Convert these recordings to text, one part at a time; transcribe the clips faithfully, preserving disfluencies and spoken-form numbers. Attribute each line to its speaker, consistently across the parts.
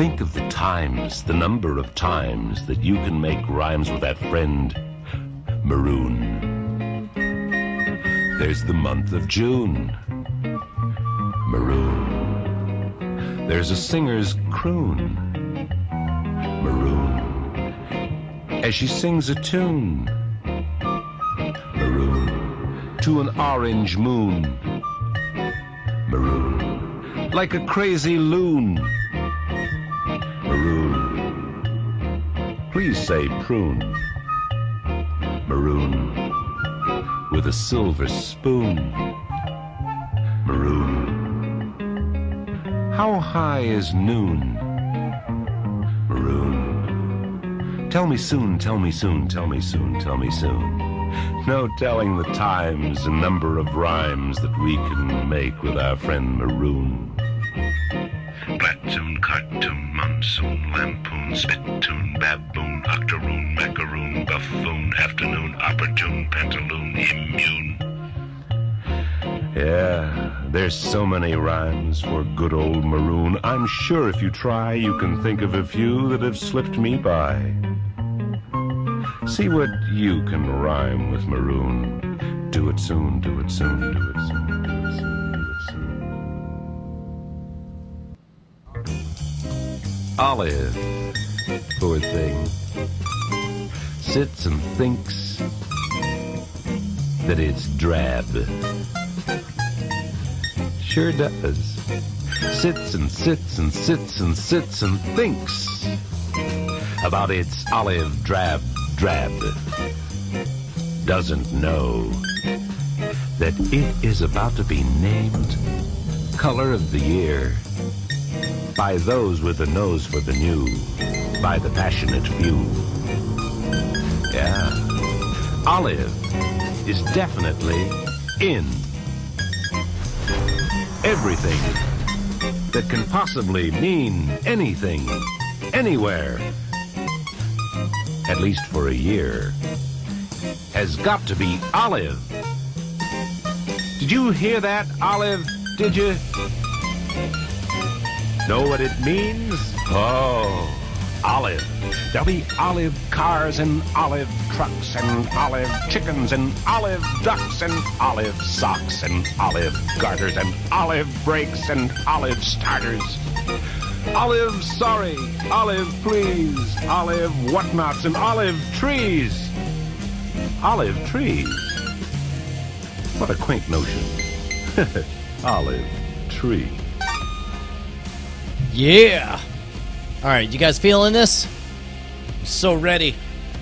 Speaker 1: Think of the times, the number of times that you can make rhymes with that friend, Maroon. There's the month of June, Maroon. There's a singer's croon, Maroon. As she sings a tune, Maroon, to an orange moon, Maroon, like a crazy loon, Maroon. Please say prune, Maroon, with a silver spoon, Maroon. How high is noon, Maroon? Tell me soon, tell me soon, tell me soon, tell me soon. No telling the times and number of rhymes that we can make with our friend Maroon. Platoon, cartoon, monsoon, lampoon, spittoon, baboon, octoroon, macaroon, buffoon, afternoon, opportune, pantaloon, immune. Yeah, there's so many rhymes for good old Maroon. I'm sure if you try, you can think of a few that have slipped me by. See what you can rhyme with Maroon. Do it soon, do it soon, do it soon, do it soon, do it soon. Olive, poor thing, sits and thinks that it's drab. Sure does. Sits and sits and sits and sits and thinks about its olive drab drab. Doesn't know that it is about to be named Color of the Year by those with a nose for the new, by the passionate few. Yeah, olive is definitely in everything that can possibly mean anything, anywhere, at least for a year, has got to be olive. Did you hear that, olive? Did you? Know what it means? Oh, olive. There'll be olive cars and olive trucks and olive chickens and olive ducks and olive socks and olive garters and olive brakes and olive starters. Olive sorry, olive please, olive whatnots and olive trees. Olive trees. What a quaint notion. Olive tree.
Speaker 2: Yeah. All right, you guys feeling this? I'm so ready.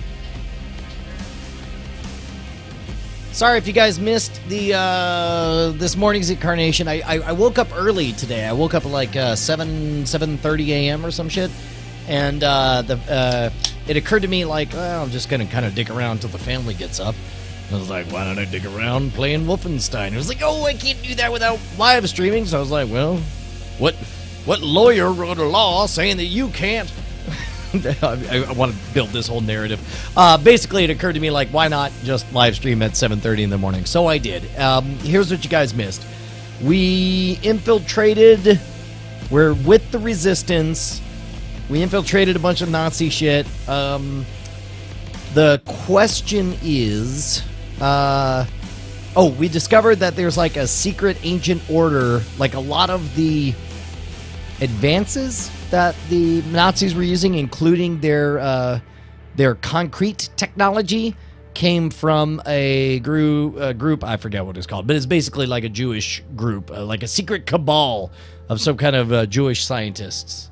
Speaker 2: Sorry if you guys missed the uh, this morning's incarnation. I, I I woke up early today. I woke up at like uh, seven seven thirty a m or some shit, and uh, the uh, it occurred to me like, well, I'm just gonna kind of dig around until the family gets up. I was like, why don't I dig around playing Wolfenstein? It was like, oh, I can't do that without live streaming. So I was like, well, what what lawyer wrote a law saying that you can't? I, I want to build this whole narrative. Uh, basically, it occurred to me, like, why not just live stream at seven thirty in the morning? So I did. Um, here's what you guys missed. We infiltrated. We're with the resistance. We infiltrated a bunch of Nazi shit. Um, the question is... Uh, oh, we discovered that there's, like, a secret ancient order. Like, a lot of the advances that the Nazis were using, including their uh, their concrete technology, came from a group, a group, I forget what it's called, but it's basically like a Jewish group, uh, like a secret cabal of some kind of uh, Jewish scientists.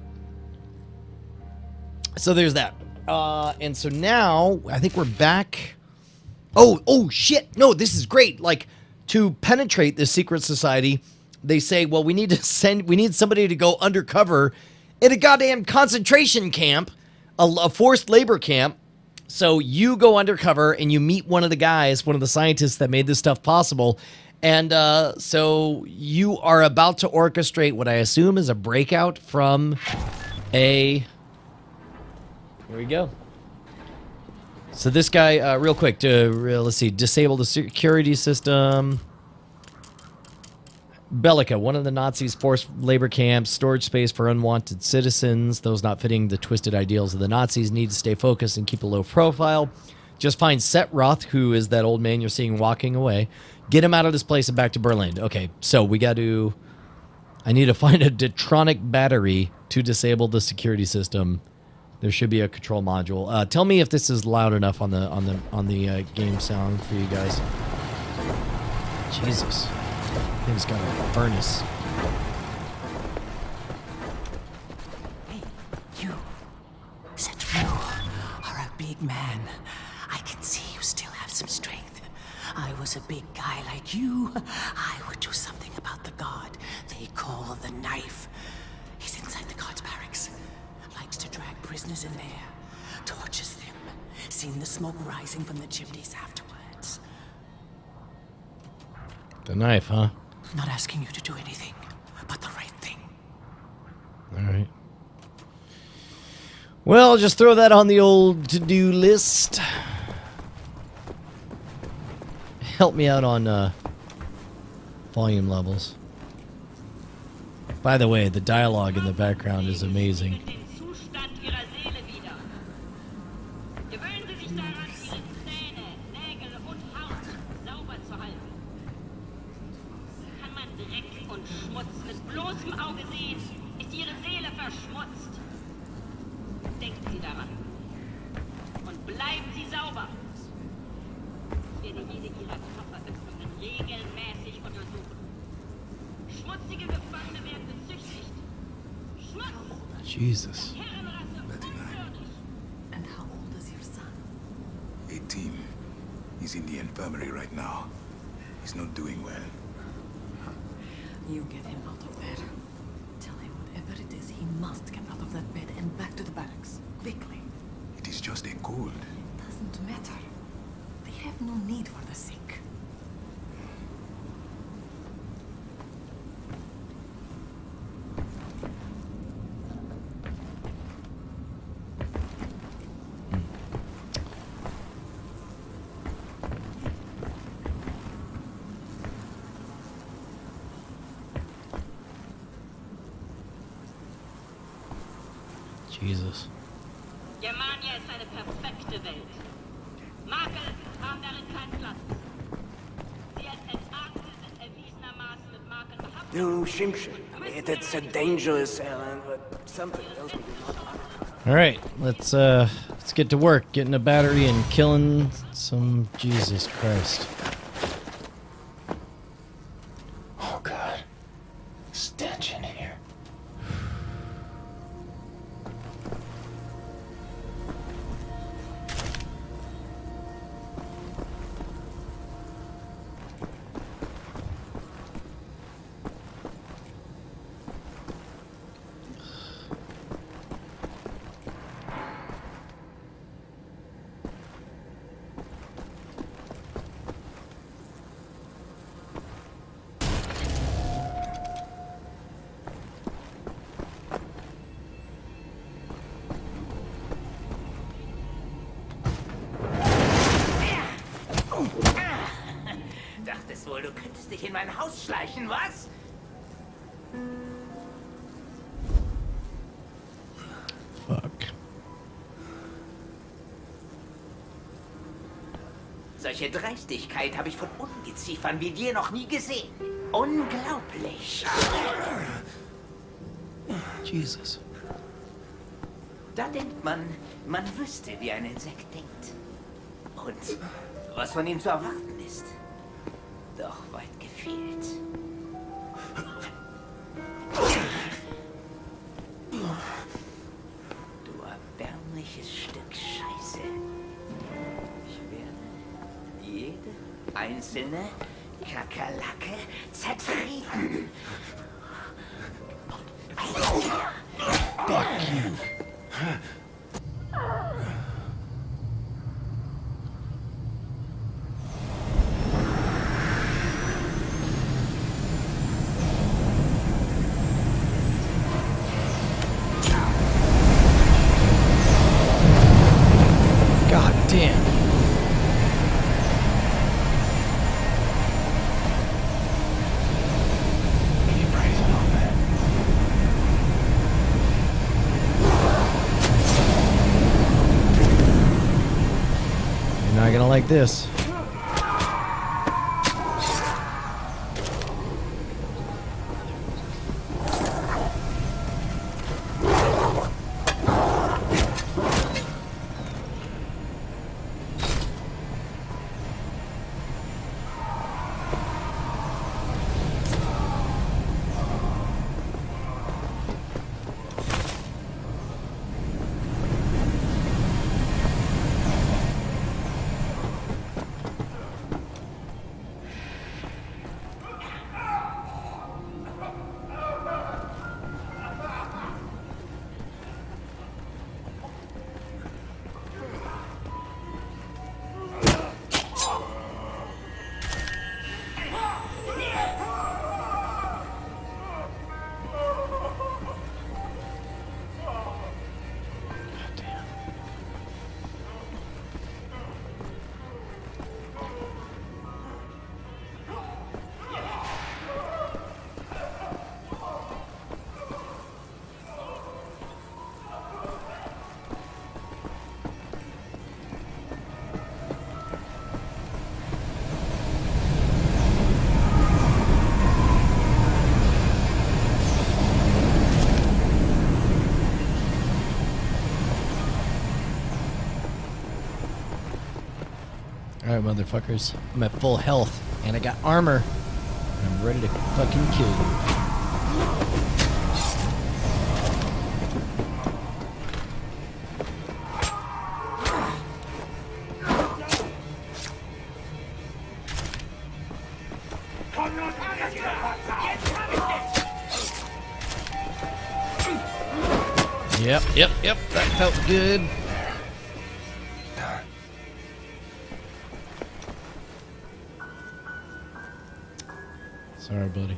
Speaker 2: So there's that. Uh, and so now, I think we're back. Oh, oh, shit. No, this is great. Like, to penetrate this secret society, they say, well, we need to send, we need somebody to go undercover in a goddamn concentration camp, a, a forced labor camp. So you go undercover and you meet one of the guys, one of the scientists that made this stuff possible. And uh, so you are about to orchestrate what I assume is a breakout from a... Here we go. So this guy, uh, real quick, to uh, let's see, disable the security system. Bellica, one of the Nazis' forced labor camps, storage space for unwanted citizens. Those not fitting the twisted ideals of the Nazis need to stay focused and keep a low profile. Just find Setroth, who is that old man you're seeing walking away. Get him out of this place and back to Berlin. Okay, so we got to... I need to find a Detronic battery to disable the security system. There should be a control module. Uh, tell me if this is loud enough on the on the on the uh, game sound for you guys. Jesus. Thing's got a furnace.
Speaker 3: Hey, you. Said you are a big man. I can see you still have some strength. I was a big guy like you. I would do something about the guard they call the Knife. He's inside the guard's barracks. Likes to drag prisoners in there. Tortures them. Seen the smoke rising from the chimneys afterwards.
Speaker 2: The Knife, huh?
Speaker 3: Not asking you to do anything, but the right thing.
Speaker 2: All right. Well, just throw that on the old to-do list. Help me out on uh, volume levels. By the way, the dialogue in the background is amazing. Jesus.
Speaker 3: And how old is your son?
Speaker 4: eighteen. He's in the infirmary right now. He's not doing well.
Speaker 3: You get him out of there. Tell him whatever it is, he must get out of that bed and back to the barracks. Quickly.
Speaker 4: It is just a cold.
Speaker 3: Doesn't matter. They have no need for the sick.
Speaker 2: Jesus.
Speaker 5: Germania ist eine perfekte Welt. Makel haben darin keinen Platz. Sie als Entartete sind erwiesenermaßen mit Makel behaftet.
Speaker 6: Du Schimpfchen. It's a dangerous errand, but something tells me you're not.
Speaker 2: All right, let's uh, let's get to work, getting a battery and killing some. Jesus Christ.
Speaker 4: Oh God. Stench in here.
Speaker 6: Dachtest wohl, du könntest dich in mein Haus schleichen, was?
Speaker 2: Fuck.
Speaker 6: Solche Dreistigkeit habe ich von Ungeziefern wie dir noch nie gesehen. Unglaublich.
Speaker 2: Jesus.
Speaker 6: Da denkt man, man wüsste, wie ein Insekt denkt. Und was von ihm zu erwarten ist. Doch weit gefehlt. Du erbärmliches Stück Scheiße. Ich werde jede einzelne Kakerlake zertreten.
Speaker 2: Fuck you. God damn. like this. Alright, motherfuckers. I'm at full health, and I got armor. And I'm ready to fucking kill you. Yep, yep, yep. That felt good. Sorry, buddy.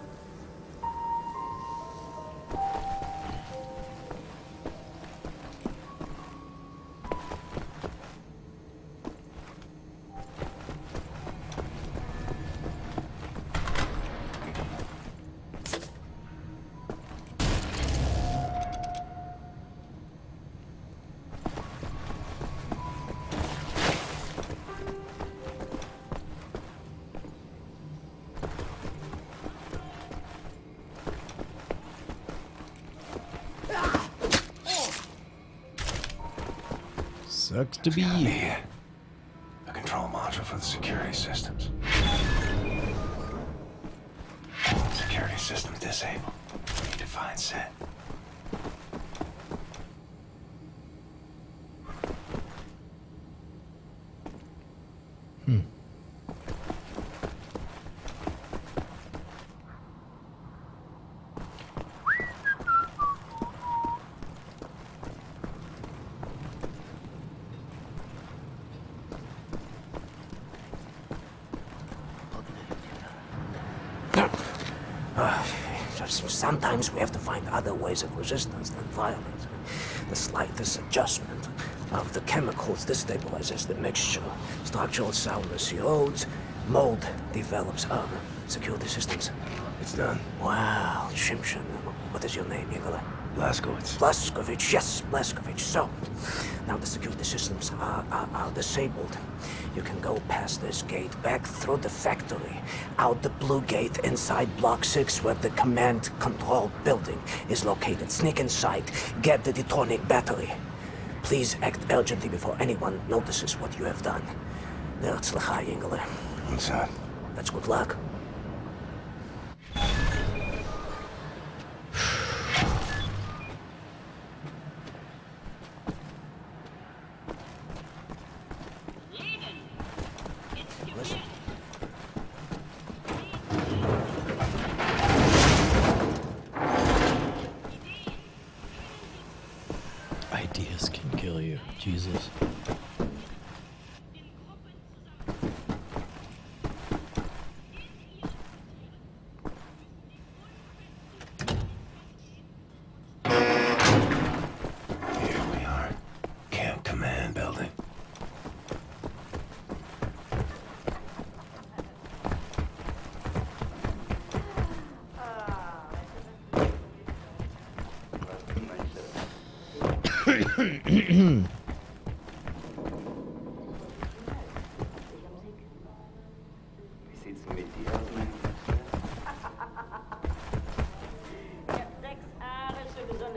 Speaker 2: Sucks to be you.
Speaker 4: A control module for the security systems. Security systems disabled. Need to find set.
Speaker 2: Hmm.
Speaker 7: Sometimes we have to find other ways of resistance than violence. The slightest adjustment of the chemicals destabilizes the mixture. Structural soundness erodes, mold develops. Um, security systems.
Speaker 4: It's done.
Speaker 7: Wow, Shimshin. What is your name, Igor?
Speaker 4: Blazkowicz.
Speaker 7: Blazkowicz, yes, Blazkowicz. So, now the security systems are, are, are disabled. You can go past this gate, back through the factory, out the blue gate inside Block six where the command control building is located. Sneak inside, get the detonic battery. Please act urgently before anyone notices what you have done. Herzlichai, Ingele.
Speaker 4: What's that?
Speaker 7: That's good luck.
Speaker 2: Ideas can kill you. Jesus.
Speaker 4: Here we are. Camp Command Building.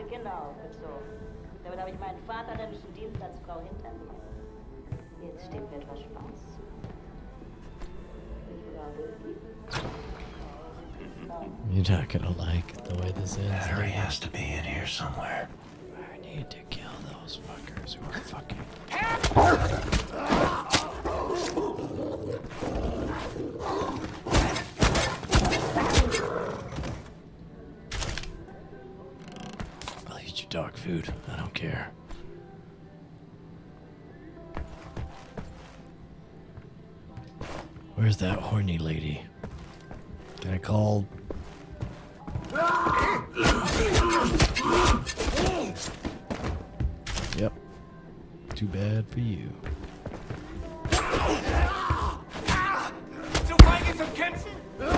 Speaker 5: Kinder aufgezogen. Damit habe ich meinen vaterländischen Dienst als Frau hinter mir. Jetzt steht mir etwas Spaß.
Speaker 2: You're not gonna like the way this ends.
Speaker 8: Battery has to be in here somewhere.
Speaker 2: I need to kill those fuckers who are fucking. I'll eat your dog food. I don't care. Where's that horny lady? Can I call? Yep. Too bad for you.
Speaker 8: Zu feige zum Kämpfen?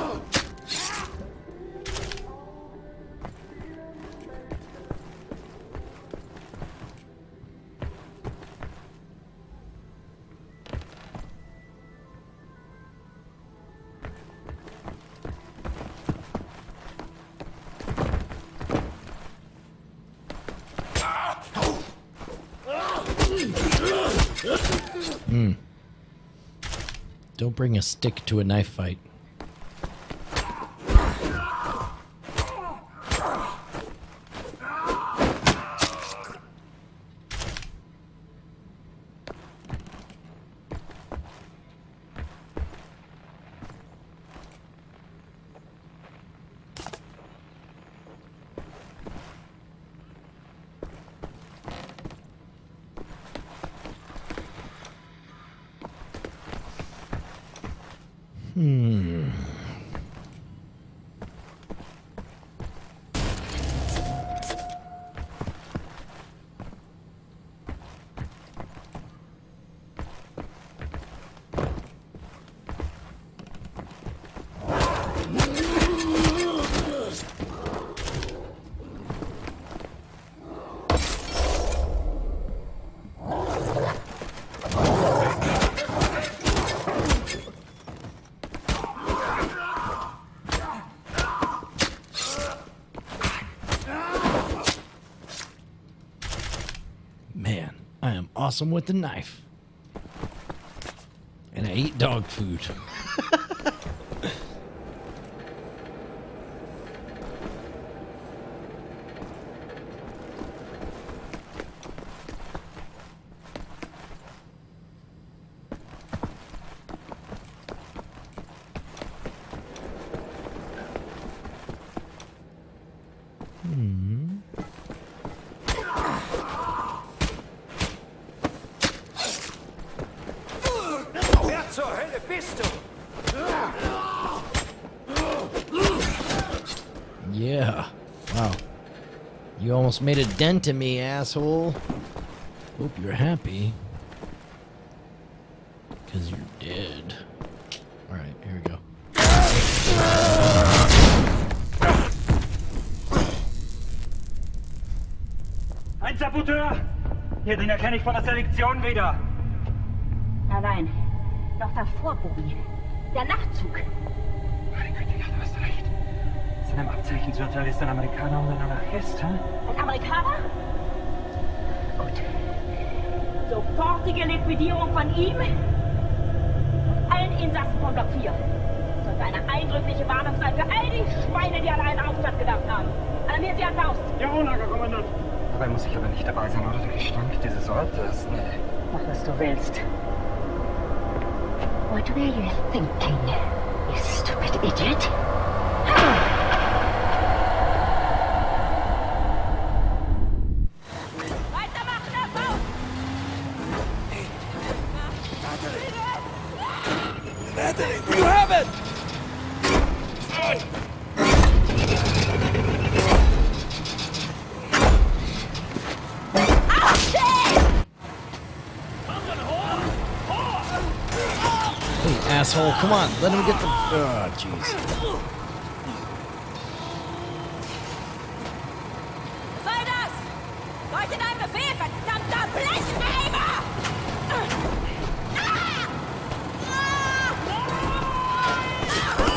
Speaker 2: Hmm. Don't bring a stick to a knife fight. Hmm. Man, I am awesome with the knife. And I eat dog food. Hmm.
Speaker 8: Wer zur Hölle bist du?
Speaker 2: Yeah. Wow. You almost made a dent in me, asshole. Hope you're happy. Because you're dead. Alright, here we go.
Speaker 9: Ein Saboteur! Hier, den erkenne ich von der Selektion wieder.
Speaker 5: Nein, nein. Noch davor, Bobby. Der Nachtzug.
Speaker 9: Meine Güte, ja, du hast recht. Seinem Abzeichensurteil ist ein Amerikaner und ein Anarchist, hä?
Speaker 5: Ein Amerikaner? Gut. Sofortige Liquidierung von ihm und allen Insassen von Block vier. Sollte eine eindrückliche Warnung sein für all die Schweine, die an einen Aufstand gedacht haben. Alarmiert sie an Faust.
Speaker 9: Jawohl, Lagerkommandant. Dabei muss ich aber nicht dabei sein, oder? Der Gestank dieses Ortes, nee.
Speaker 5: Mach, was du willst. What were you thinking, you stupid idiot? Weitermachen, auf Faust!
Speaker 8: You have it!
Speaker 2: Hey, asshole, come on, let him get the. Oh, jeez.
Speaker 5: Soll das? Leuchtet ein Befehl, verdammter Blecheimer!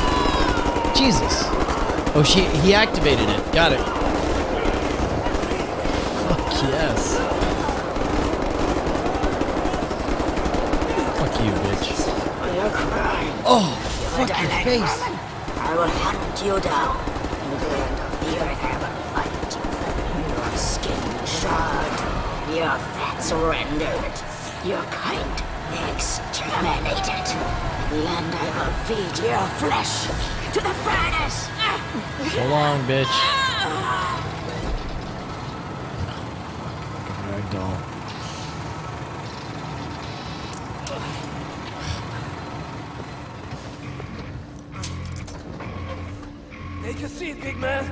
Speaker 2: Jesus. Oh, she he activated it. Got it. Yes. Fuck you, bitch.
Speaker 3: You're crying.
Speaker 2: Oh,
Speaker 3: You
Speaker 2: fuck
Speaker 3: die
Speaker 2: your
Speaker 3: like
Speaker 2: face.
Speaker 3: vermin. I will hunt you down. To the end of the earth I will fight. Your skin shard. Your fats rendered. Your kind exterminated. And I will feed your flesh to the furnace.
Speaker 2: So long, bitch. Ragdoll.
Speaker 8: Take a seat, big man.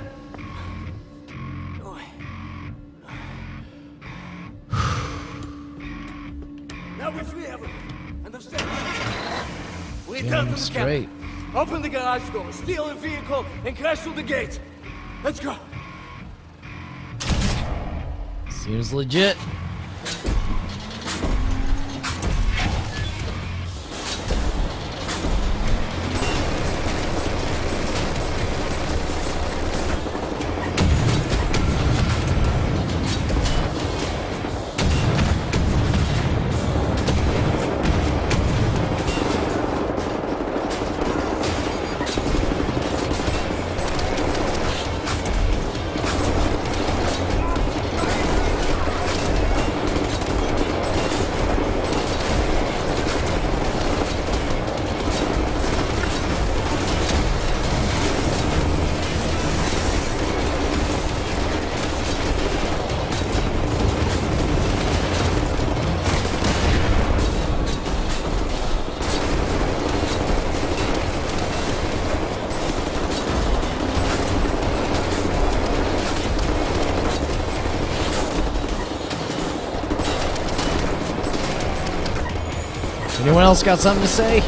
Speaker 8: Now we free everyone. Understand? We
Speaker 2: Damn
Speaker 8: turn to the
Speaker 2: straight.
Speaker 8: camp. Open the garage door, steal a vehicle, and crash through the gate. Let's go.
Speaker 2: Seems legit. Anyone else got something to say?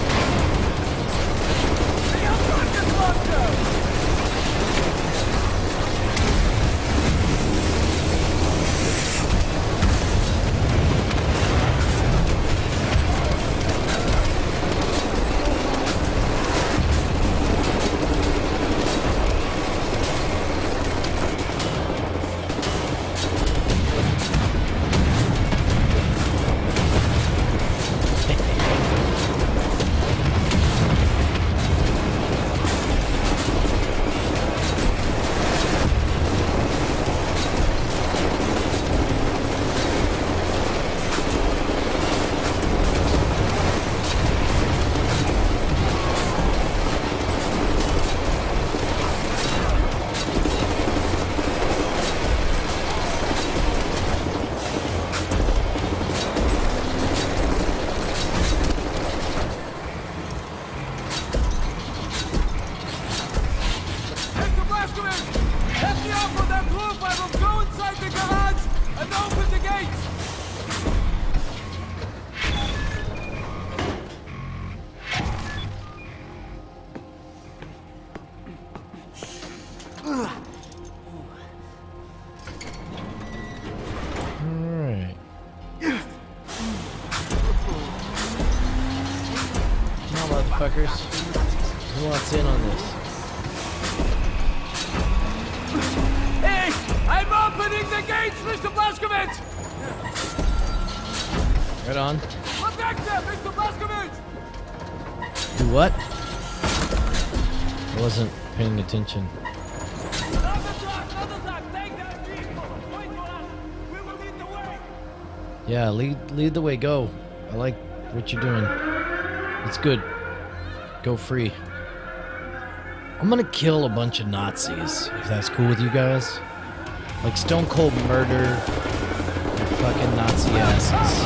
Speaker 2: Alright. Come on, motherfuckers. Who wants in on this?
Speaker 8: Hey! I'm opening the gates, Mister Blazkowicz!
Speaker 2: Right on.
Speaker 8: Protect them, Mister Blazkowicz!
Speaker 2: Do what? I wasn't paying attention. Yeah, lead lead the way, go. I like what you're doing. It's good. Go free. I'm gonna kill a bunch of Nazis, if that's cool with you guys. Like stone cold murder, fucking Nazi asses.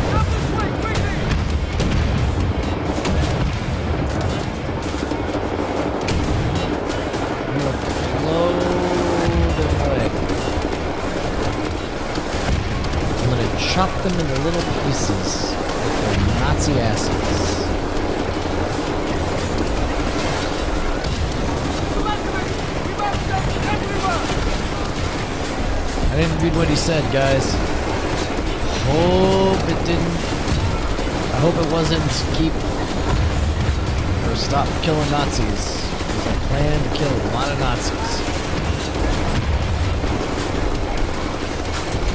Speaker 2: I'm gonna blow them away. I'm gonna chop them into little pieces like they're Nazi asses. I didn't read what he said, guys. Hope it didn't. I hope it wasn't keep or stop killing Nazis. Because I plan to kill a lot of Nazis.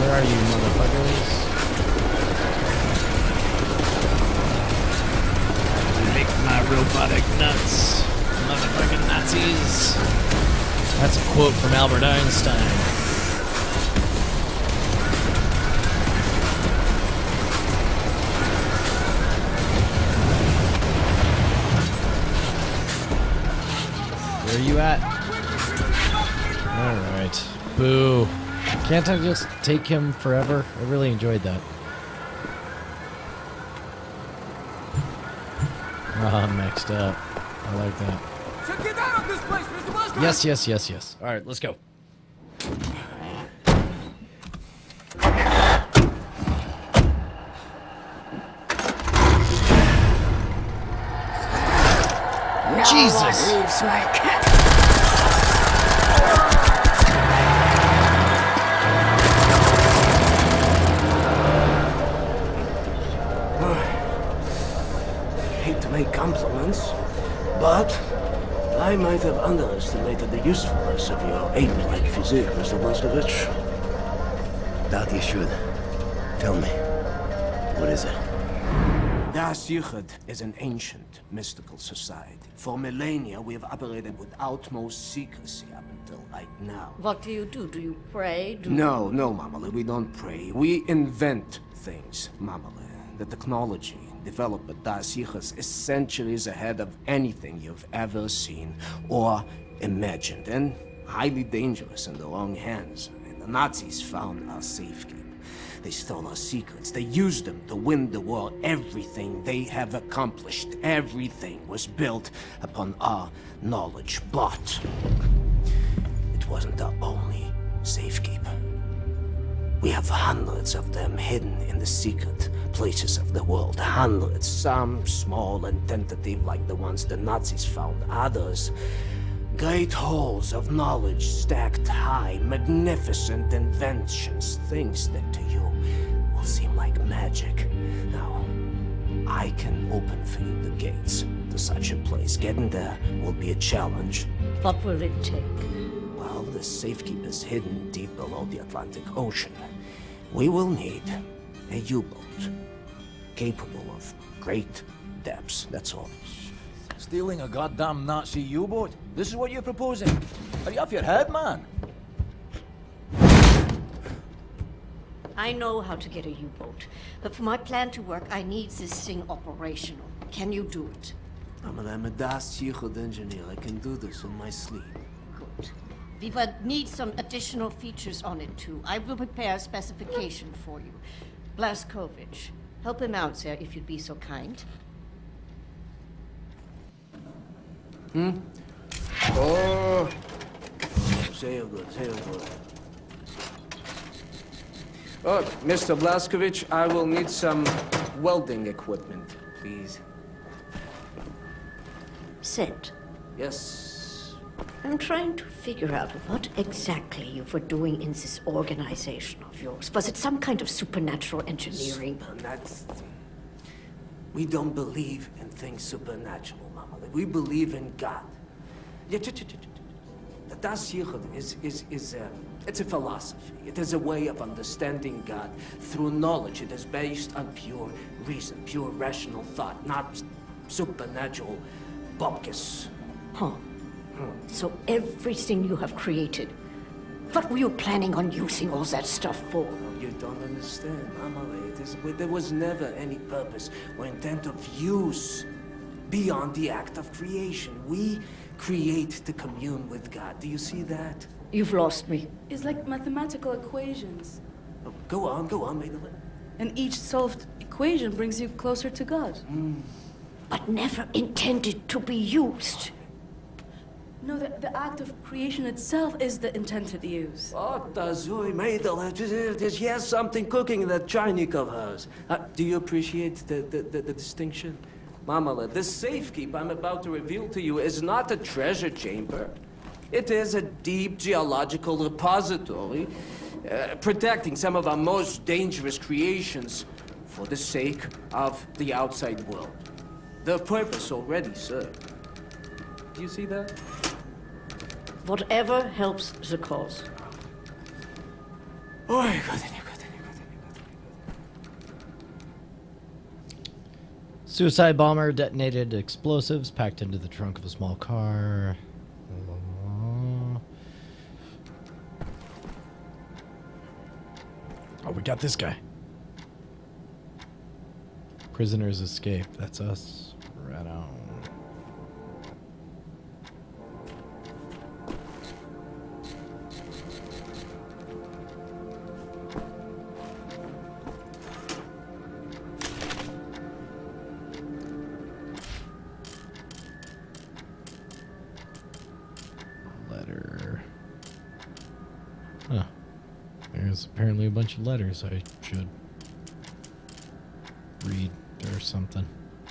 Speaker 2: Where are you, motherfuckers? Lick my robotic nuts, motherfucking Nazis. That's a quote from Albert Einstein. Where are you at? Alright. Boo. Can't I just take him forever? I really enjoyed that. Ah, I'm mixed up. I like that.
Speaker 8: So get out of this place, Mister Blaskovich!
Speaker 2: Yes, yes, yes, yes. Alright, let's go. Jesus!
Speaker 7: Leaves my cat. Hate to make compliments, but I might have underestimated the usefulness of your ape-like physique, Mister Blaskovich.
Speaker 10: Doubt you should. Tell me, what is it?
Speaker 7: Das Yichud is an ancient, mystical society. For millennia, we have operated with utmost secrecy up until right now.
Speaker 11: What do you do? Do you pray? Do
Speaker 7: No, no, Mamale, we don't pray. We invent things, Mamale. The technology developed by Das Yichud is centuries ahead of anything you've ever seen or imagined, and highly dangerous in the wrong hands. And the Nazis found our safekeeping. They stole our secrets. They used them to win the war. Everything they have accomplished, everything was built upon our knowledge. But it wasn't our only safekeeper. We have hundreds of them hidden in the secret places of the world. Hundreds, some small and tentative like the ones the Nazis found. Others, great halls of knowledge stacked high, magnificent inventions, things that to you will seem like magic. Now, I can open for you the gates to such a place. Getting there will be a challenge.
Speaker 11: What will it take?
Speaker 7: Well, the safekeeper is hidden deep below the Atlantic Ocean. We will need a U-boat capable of great depths, that's all.
Speaker 12: Stealing a goddamn Nazi U-boat? This is what you're proposing? Are you off your head, man?
Speaker 11: I know how to get a U-boat, but for my plan to work, I need this thing operational. Can you do it?
Speaker 7: I'm an I'm a Das Yichud engineer. I can do this in my sleep.
Speaker 11: Good. We will need some additional features on it, too. I will prepare a specification for you. Blaskovich, help him out, sir, if you'd be so kind.
Speaker 7: Hmm? Oh! Say it good, say it good. Oh, Mister Blaskovich, I will need some welding equipment, please.
Speaker 11: Sid.
Speaker 7: Yes?
Speaker 11: I'm trying to figure out what exactly you were doing in this organization of yours. Was it some kind of supernatural engineering?
Speaker 7: Supernatural. We don't believe in things supernatural, Mama. We believe in God. The Das Yichud is, is, is a, it's a philosophy. It is a way of understanding God through knowledge. It is based on pure reason, pure rational thought, not supernatural bupkis.
Speaker 11: Huh. Hmm. So everything you have created, what were you planning on using all that stuff for?
Speaker 7: Oh, you don't understand, Amale. It is, there was never any purpose or intent of use beyond the act of creation. We create to commune with God. Do you see that?
Speaker 11: You've lost me.
Speaker 13: It's like mathematical equations.
Speaker 7: Oh, go on, go on, Madeline.
Speaker 13: And each solved equation brings you closer to God.
Speaker 7: Mm.
Speaker 11: But never intended to be used.
Speaker 13: No, the, the act of creation itself is the intended use.
Speaker 7: Oh, Tazui, Madeline, there's yes something cooking in that Chinese of hers. Uh, do you appreciate the, the, the, the distinction? Mamala, the safekeep I'm about to reveal to you is not a treasure chamber. It is a deep geological repository, uh, protecting some of our most dangerous creations for the sake of the outside world. The purpose already served. Do you see that?
Speaker 11: Whatever helps the cause.
Speaker 7: Oh, good, good.
Speaker 2: Suicide bomber detonated explosives packed into the trunk of a small car. Oh, we got this guy. Prisoners escape. That's us. Right on. Letter. Huh. There's apparently a bunch of letters I should read or something.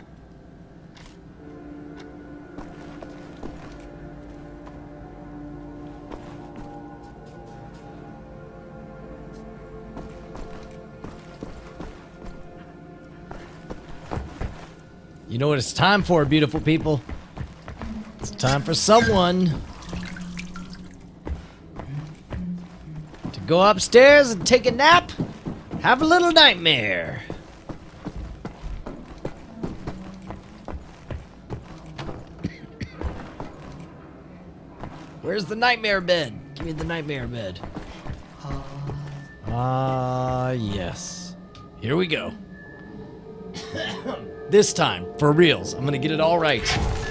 Speaker 2: You know what it's time for, beautiful people? It's time for someone to go upstairs and take a nap, have a little nightmare. Where's the nightmare bed? Give me the nightmare bed. Ah, uh, yes. Here we go. This time, for reals, I'm gonna get it all right.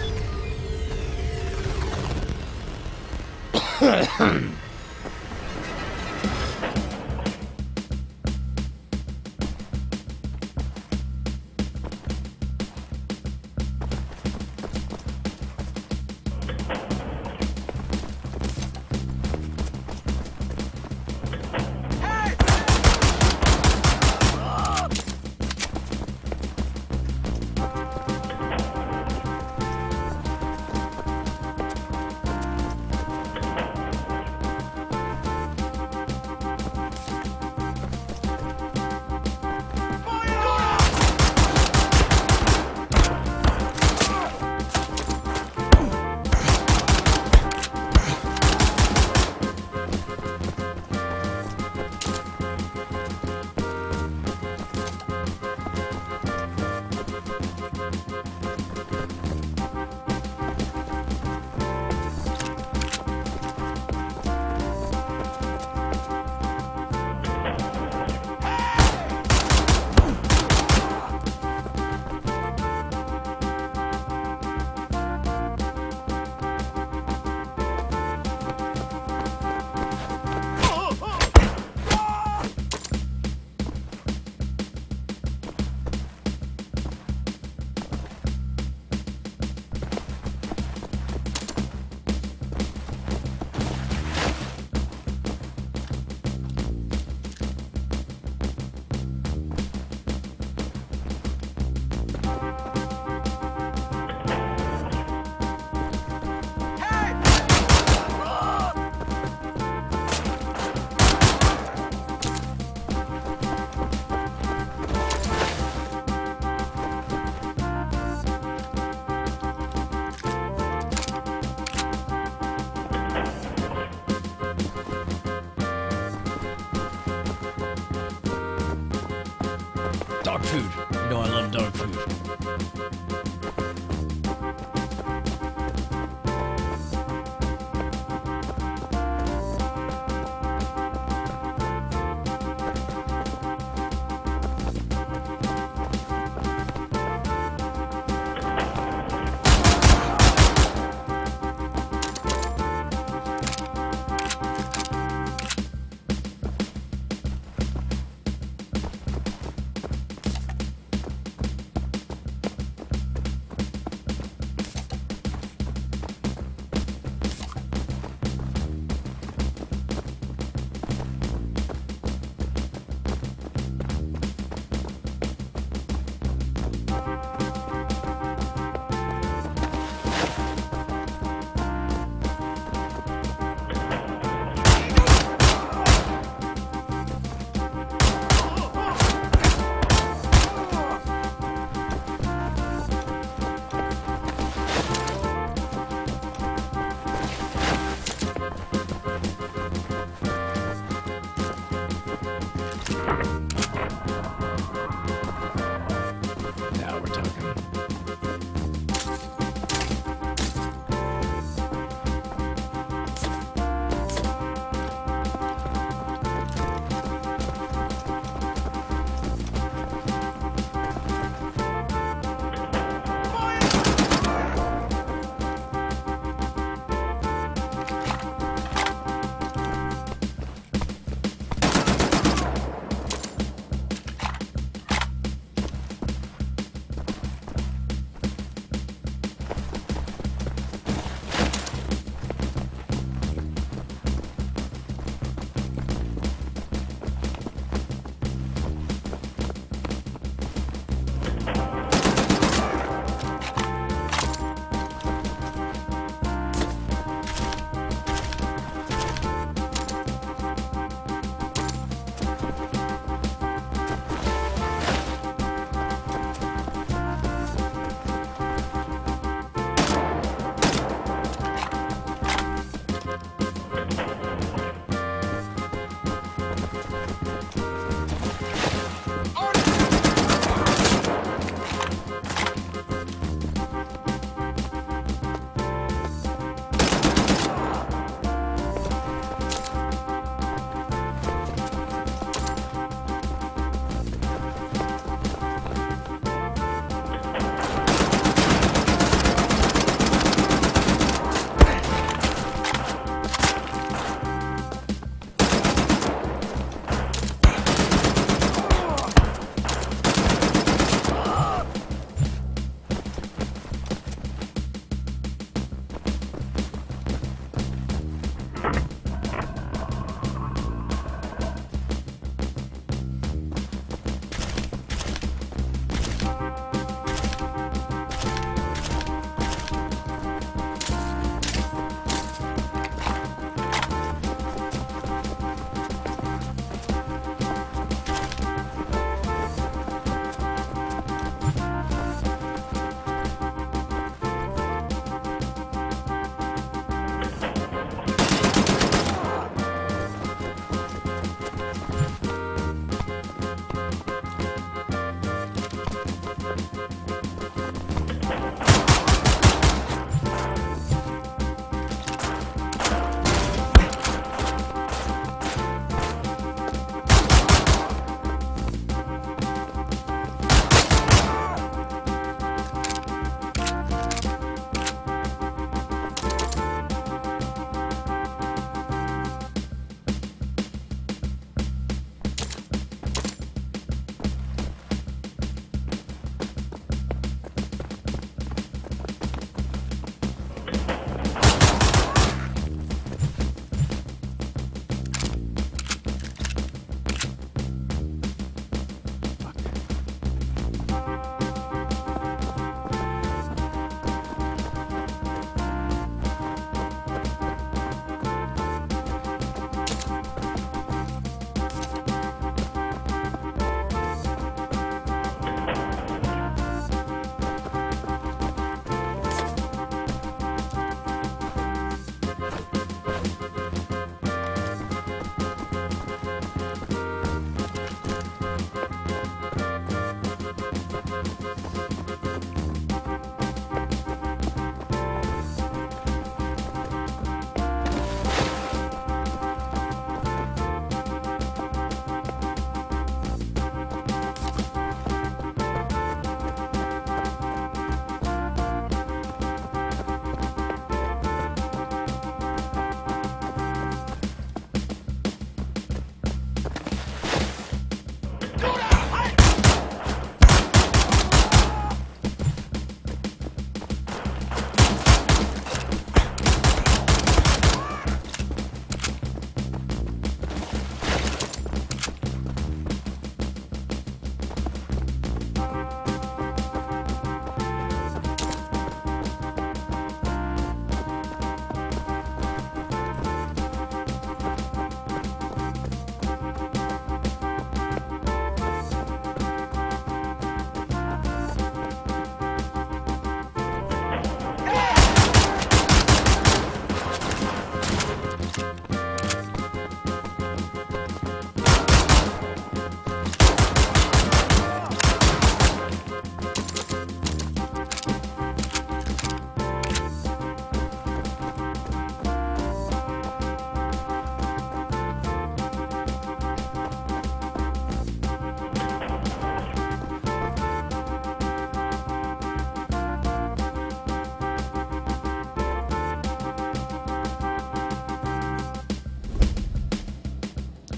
Speaker 2: Dog food. You know I love dog food.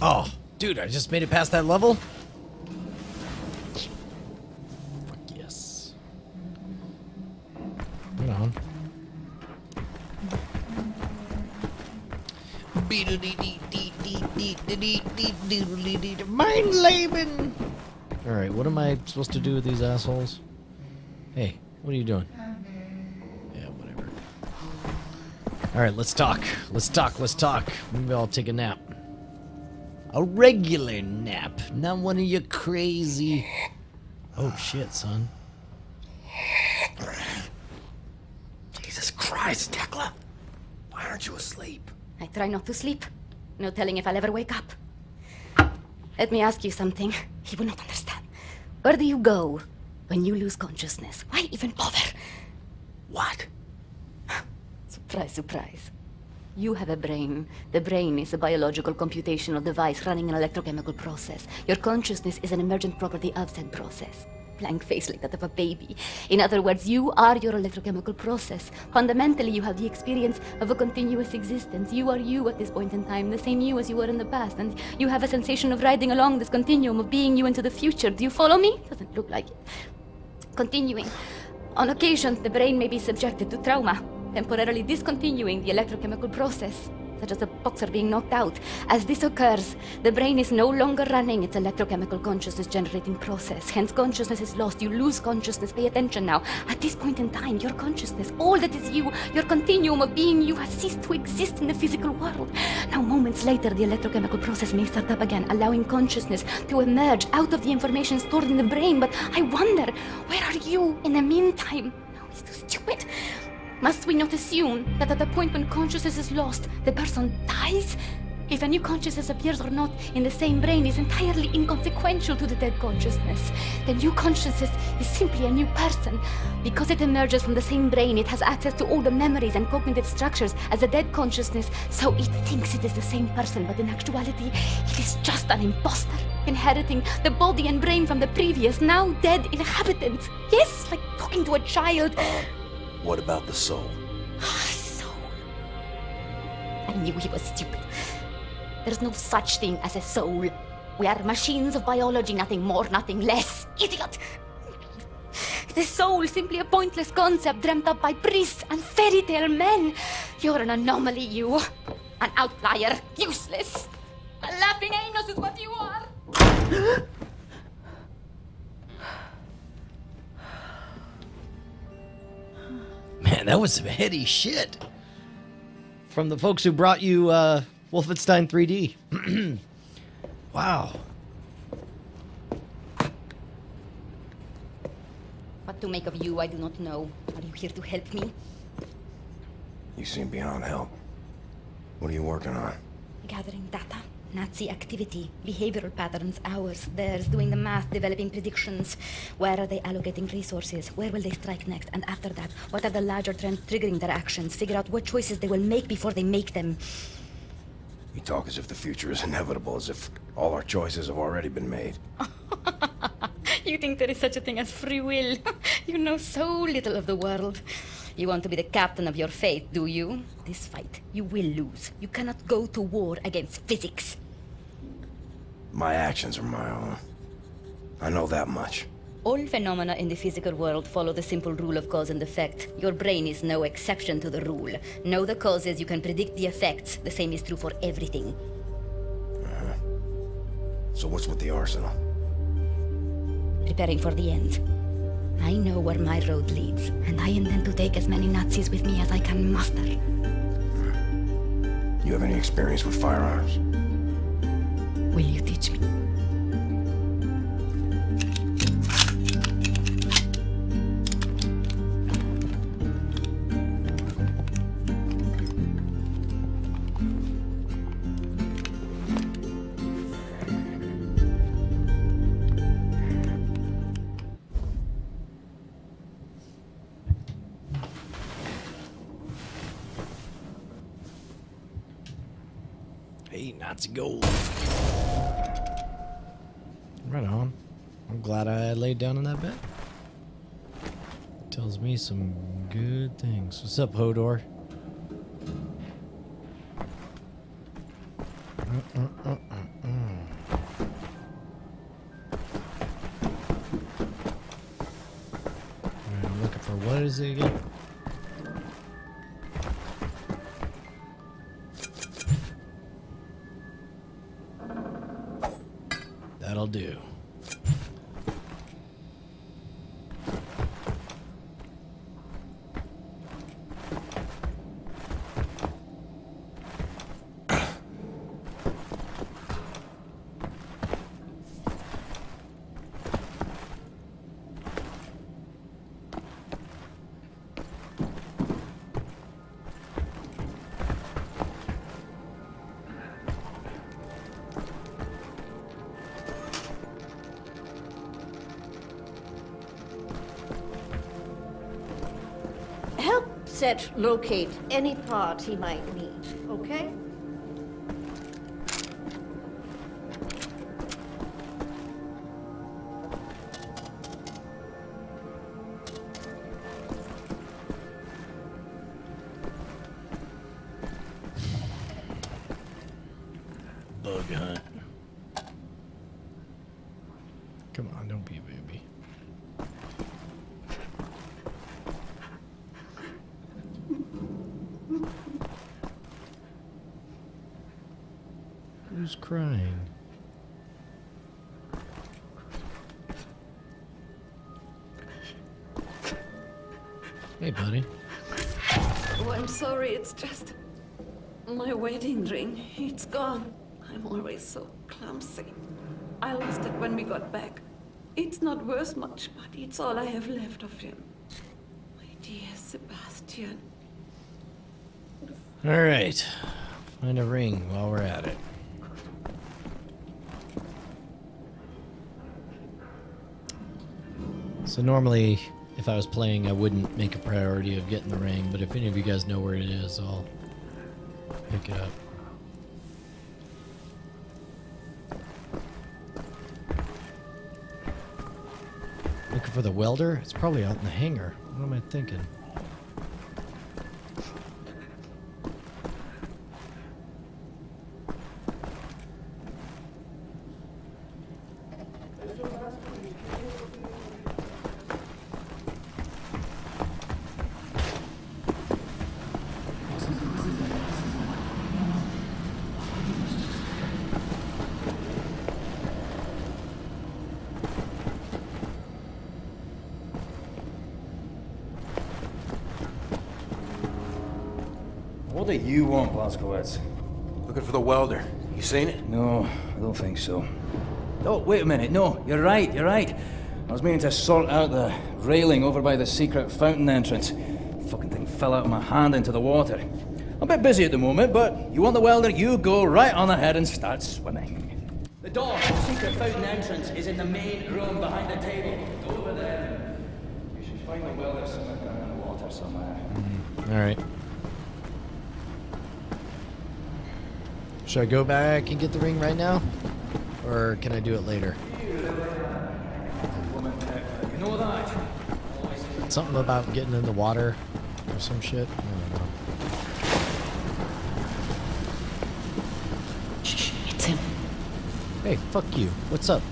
Speaker 2: Oh, dude, I just made it past that level? Fuck yes. Right on. Mein Leben! Alright, what am I supposed to do with these assholes? Hey, what are you doing? Yeah, whatever. Alright, let's talk. Let's talk, let's talk. Maybe I'll take a nap. A regular nap, not one of your crazy... Oh shit, son.
Speaker 7: Jesus Christ, Tekla! Why aren't you asleep?
Speaker 14: I try not to sleep. No telling if I'll ever wake up. Let me ask you something. You will not understand. Where do you go when you lose consciousness? Why even bother?
Speaker 7: What?
Speaker 14: Surprise, surprise. You have a brain. The brain is a biological computational device running an electrochemical process. Your consciousness is an emergent property of said process. Blank face like that of a baby. In other words, you are your electrochemical process. Fundamentally, you have the experience of a continuous existence. You are you at this point in time, the same you as you were in the past, and you have a sensation of riding along this continuum of being you into the future. Do you follow me? Doesn't look like it. Continuing. On occasion, the brain may be subjected to trauma, temporarily discontinuing the electrochemical process, such as a boxer being knocked out. As this occurs, the brain is no longer running its electrochemical consciousness-generating process. Hence, consciousness is lost. You lose consciousness. Pay attention now. At this point in time, your consciousness, all that is you, your continuum of being you, has ceased to exist in the physical world. Now, moments later, the electrochemical process may start up again, allowing consciousness to emerge out of the information stored in the brain. But I wonder, where are you in the meantime? No, it's too stupid. Must we not assume that at the point when consciousness is lost, the person dies? If a new consciousness appears or not in the same brain is entirely inconsequential to the dead consciousness. The new consciousness is simply a new person. Because it emerges from the same brain, it has access to all the memories and cognitive structures as a dead consciousness, so it thinks it is the same person, but in actuality, it is just an imposter, inheriting the body and brain from the previous, now dead inhabitant. Yes, like talking to a child.
Speaker 10: What about the soul?
Speaker 14: Soul. I knew he was stupid. There's no such thing as a soul. We are machines of biology, nothing more, nothing less. Idiot! The soul is simply a pointless concept dreamt up by priests and fairy tale men. You're an anomaly, you. An outlier. Useless. A laughing anus is what you are.
Speaker 2: Man, that was some heady shit. From the folks who brought you uh, Wolfenstein three D. Wow.
Speaker 14: What to make of you, I do not know. Are you here to help me?
Speaker 10: You seem beyond help. What are you working on?
Speaker 14: Gathering data. Nazi activity, behavioral patterns, ours, theirs, doing the math, developing predictions. Where are they allocating resources? Where will they strike next? And after that, what are the larger trends triggering their actions? Figure out what choices they will make before they make them.
Speaker 10: You talk as if the future is inevitable, as if all our choices have already been made.
Speaker 14: You think there is such a thing as free will? You know so little of the world. You want to be the captain of your fate, do you? This fight, you will lose. You cannot go to war against physics.
Speaker 10: My actions are my own. I know that much.
Speaker 14: All phenomena in the physical world follow the simple rule of cause and effect. Your brain is no exception to the rule. Know the causes, you can predict the effects. The same is true for everything.
Speaker 10: Uh-huh. So what's with the arsenal?
Speaker 14: Preparing for the end. I know where my road leads, and I intend to take as many Nazis with me as I can muster.
Speaker 10: You have any experience with firearms?
Speaker 14: Will you teach me?
Speaker 2: Hey, Nazi gold. Right on. I'm glad I laid down in that bed. Tells me some good things. What's up, Hodor? Uh, uh, uh, uh, uh. what is it again? That'll do.
Speaker 11: Set locate any part he might need, okay?
Speaker 2: Bug hunt. Come on, don't be a baby. Who's crying? Hey, buddy.
Speaker 15: Oh, I'm sorry, it's just my wedding ring. It's gone. I'm always so clumsy. I lost it when we got back. It's not worth much, but it's all I have left of him. My dear Sebastian.
Speaker 2: All right. Find a ring while we're at it. So normally, if I was playing, I wouldn't make a priority of getting the ring, but if any of you guys know where it is, I'll pick it up. Looking for the welder? It's probably out in the hangar. What am I thinking?
Speaker 12: What do you want, Blazkowicz?
Speaker 10: Looking for the welder. You seen it?
Speaker 12: No, I don't think so. Oh, wait a minute. No, you're right, you're right. I was meaning to sort out the railing over by the secret fountain entrance. Fucking thing fell out of my hand into the water. I'm a bit busy at the moment, but you want the welder, you go right on ahead and start swimming. The door to the secret fountain entrance is in the main room behind the table. Go over there. You should find the welder somewhere down in the water somewhere.
Speaker 2: Mm, all right. Should I go back and get the ring right now? Or can I do it later?
Speaker 12: You know that?
Speaker 2: Something about getting in the water or some shit? I don't know.
Speaker 15: Shh, it's him.
Speaker 2: Hey, fuck you. What's up?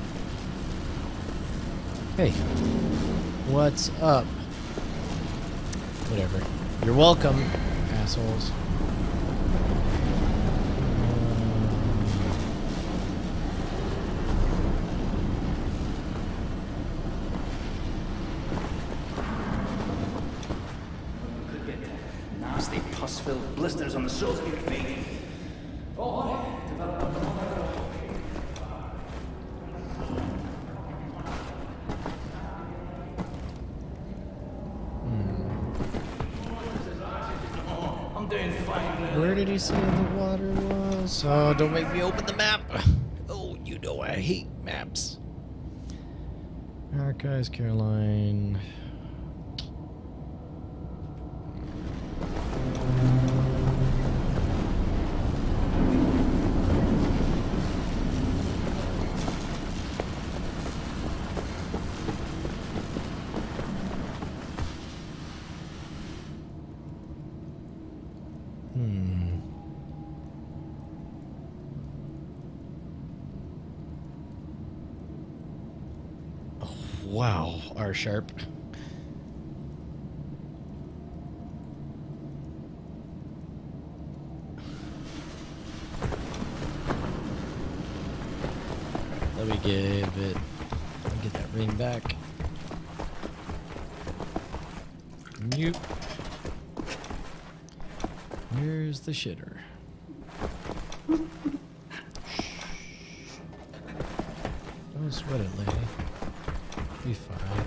Speaker 2: Hey. What's up? Whatever. You're welcome, assholes.
Speaker 12: Nasty pus-filled blisters on the soles of your feet. Oh, develop another. Oh, I'm doing fine.
Speaker 2: Where did he say the water was? Oh, don't make me open the map. Oh, you know I hate maps. Archives, Caroline. Hmm. Oh, wow, R sharp. give it. Let me get that ring back. Nope. Where's the shitter? Don't sweat it, lady. Be fine.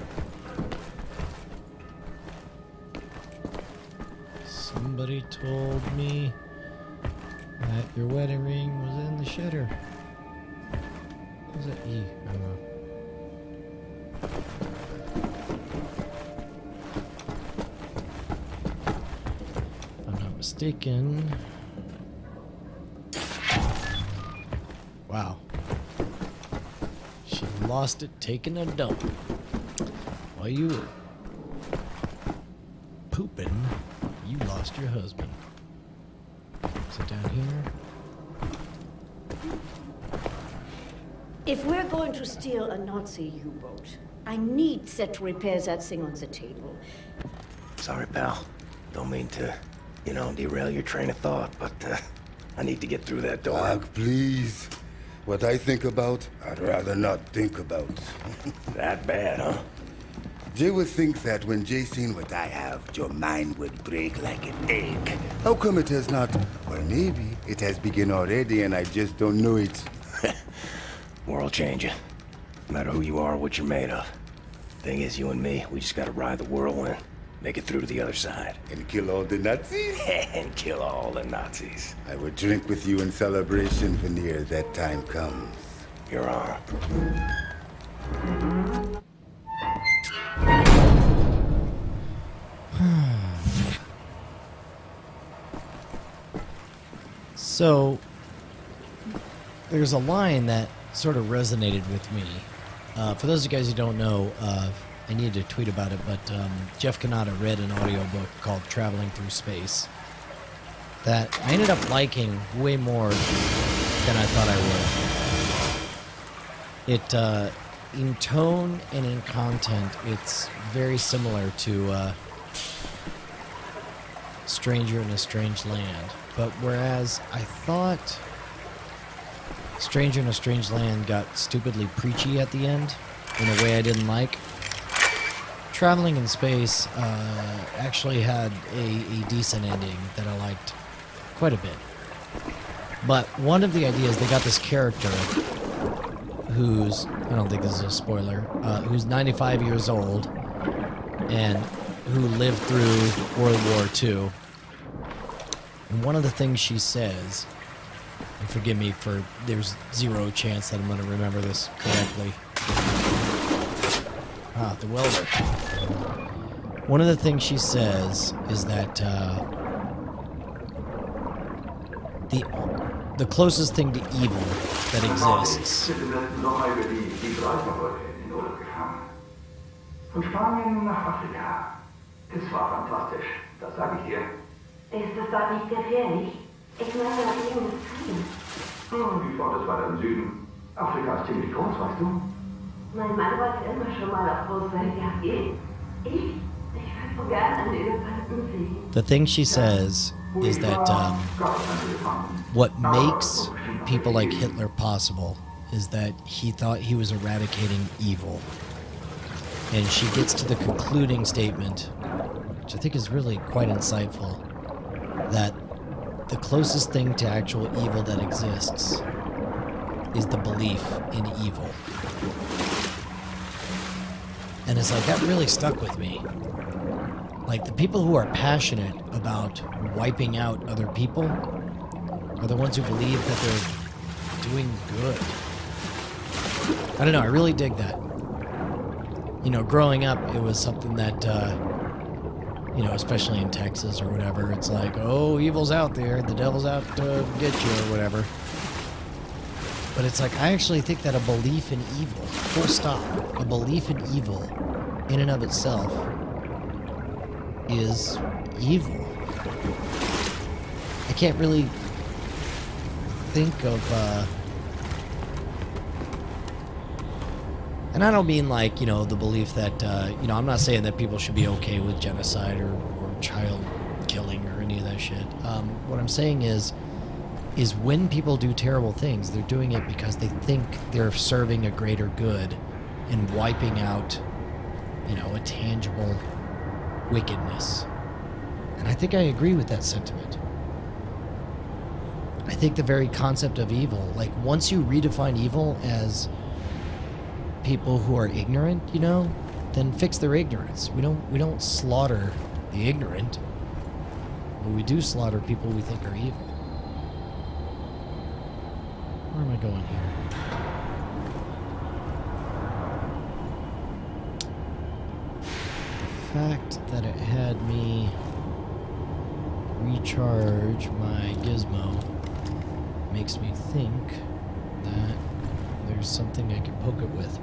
Speaker 2: Somebody told me that your wedding ring was in the shitter. What was that E? I don't know. If I'm not mistaken. Wow. She lost it taking a dump. While you were pooping, you lost your husband. Is it down here?
Speaker 11: If we're going to steal a Nazi U-boat, I need set to repair that thing on the table.
Speaker 10: Sorry, pal. Don't mean to, you know, derail your train of thought, but uh, I need to get through that door.
Speaker 16: Doc, please. What I think about, I'd rather not think about.
Speaker 10: That bad, huh?
Speaker 16: Jay would think that when Jay seen what I have, your mind would break like an egg. How come it has not? Or maybe it has begun already and I just don't know it.
Speaker 10: World changing. No matter who you are or what you're made of. Thing is, you and me, we just gotta ride the whirlwind. Make it through to the other side.
Speaker 16: And kill all the Nazis?
Speaker 10: And kill all the Nazis.
Speaker 16: I will drink with you in celebration when near that time comes.
Speaker 10: Your arm.
Speaker 2: So, there's a line that sort of resonated with me. Uh, for those of you guys who don't know, uh, I needed to tweet about it, but um, Jeff Kanata read an audiobook called Traveling Through Space that I ended up liking way more than I thought I would. It, uh, in tone and in content, it's very similar to uh, Stranger in a Strange Land. But whereas I thought Stranger in a Strange Land got stupidly preachy at the end in a way I didn't like, Traveling in Space uh, actually had a, a decent ending that I liked quite a bit. But one of the ideas, they got this character who's, I don't think this is a spoiler, uh, who's ninety-five years old and who lived through World War Two. And one of the things she says, and forgive me for, there's zero chance that I'm going to remember this correctly. Ah, the welder. One of the things she says is that uh, the the closest thing to evil that exists
Speaker 17: Von Spanien nach Afrika. Es war fantastisch, das sage ich dir.
Speaker 18: Ist es dort nicht gefährlich? Ich meine, das Leben ist Krieg.
Speaker 17: Hm, wie fort ist weiter im Süden? Afrika ist ziemlich groß, weißt du?
Speaker 18: Mein Mann wollte immer schon mal auf Großwälder gehen. Ich, ich würde so gern einen Elefanten sehen.
Speaker 2: The thing she says is that um, what makes people like Hitler possible is that he thought he was eradicating evil. And she gets to the concluding statement, which I think is really quite insightful, that the closest thing to actual evil that exists is the belief in evil. And it's like, that really stuck with me. Like, the people who are passionate about wiping out other people are the ones who believe that they're doing good. I don't know, I really dig that. You know, growing up, it was something that, uh, you know, especially in Texas or whatever, it's like, oh, evil's out there, the devil's out to get you or whatever. But it's like, I actually think that a belief in evil, full stop, a belief in evil in and of itself is evil. I can't really think of, uh, and I don't mean like, you know, the belief that, uh, you know, I'm not saying that people should be okay with genocide or, or child killing or any of that shit. Um, what I'm saying is, is when people do terrible things, they're doing it because they think they're serving a greater good and wiping out, you know, a tangible wickedness. And I think I agree with that sentiment. I think the very concept of evil, like once you redefine evil as people who are ignorant, you know, then fix their ignorance. We don't we don't slaughter the ignorant, but we do slaughter people we think are evil. Where am I going here? The fact that it had me recharge my gizmo makes me think that there's something I can poke it with.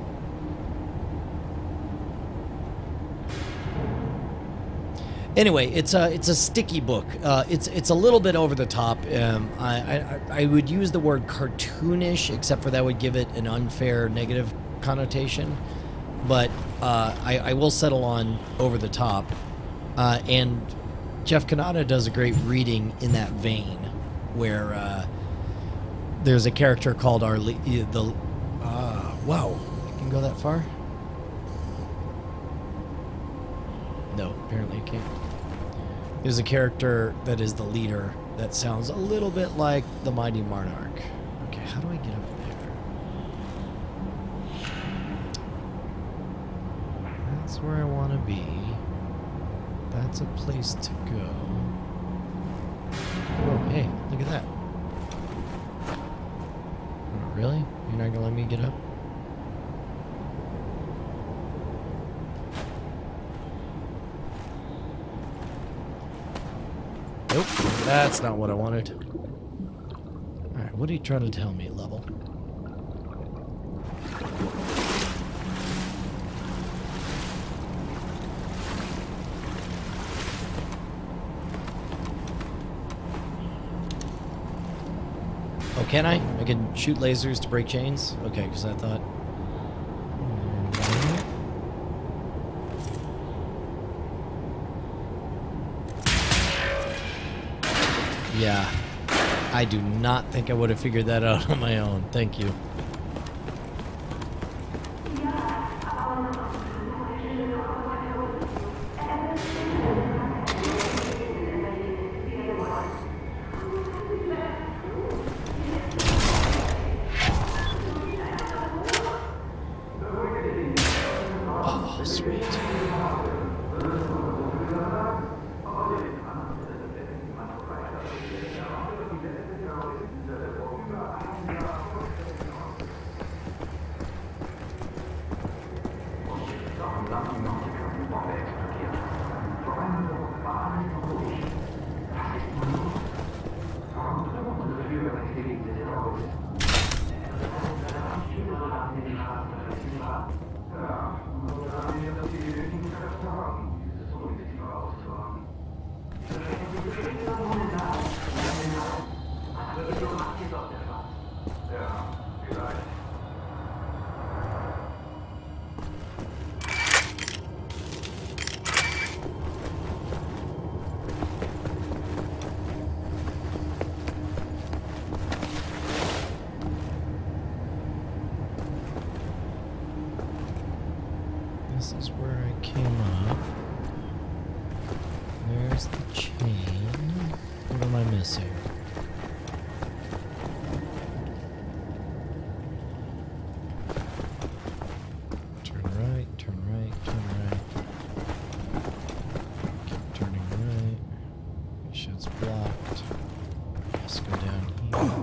Speaker 2: Anyway, it's a it's a sticky book. Uh, it's it's a little bit over the top. Um, I, I I would use the word cartoonish, except for that would give it an unfair negative connotation. But uh, I, I will settle on over the top. Uh, and Jeff Kanata does a great reading in that vein, where uh, there's a character called our le the. Uh, wow, I can go that far. No, apparently you can't. There's a character that is the leader that sounds a little bit like the Mighty Monarch. Okay, how do I get up there? That's where I want to be. That's a place to go. Oh, hey, look at that. Oh, really? You're not going to let me get up? Nope, that's not what I wanted. Alright, what are you trying to tell me, level? Oh, can I? I can shoot lasers to break chains? Okay, because I thought... Yeah, I do not think I would have figured that out on my own. Thank you. Oh, sweet. This is where I came up. There's the chain. What am I missing? Turn right, turn right, turn right. Keep turning right. Make sure it's blocked. Let's go down here.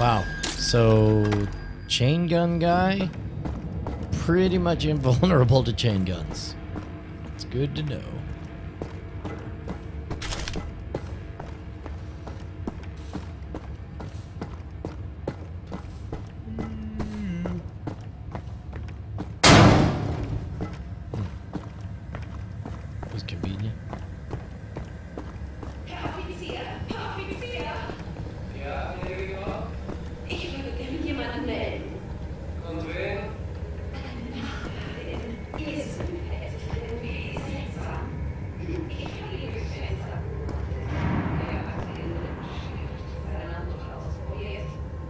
Speaker 2: Wow. So, chain gun guy, pretty much invulnerable to chain guns. It's good to know. Was convenient.
Speaker 19: Ja, Gnädiger.
Speaker 18: Ich würde gerne jemanden melden.
Speaker 19: Und wen?
Speaker 18: Jesus, wie seltsam. Ich habe ihn geschätzt. Er hat den Schrift seiner Mutter ausprobiert.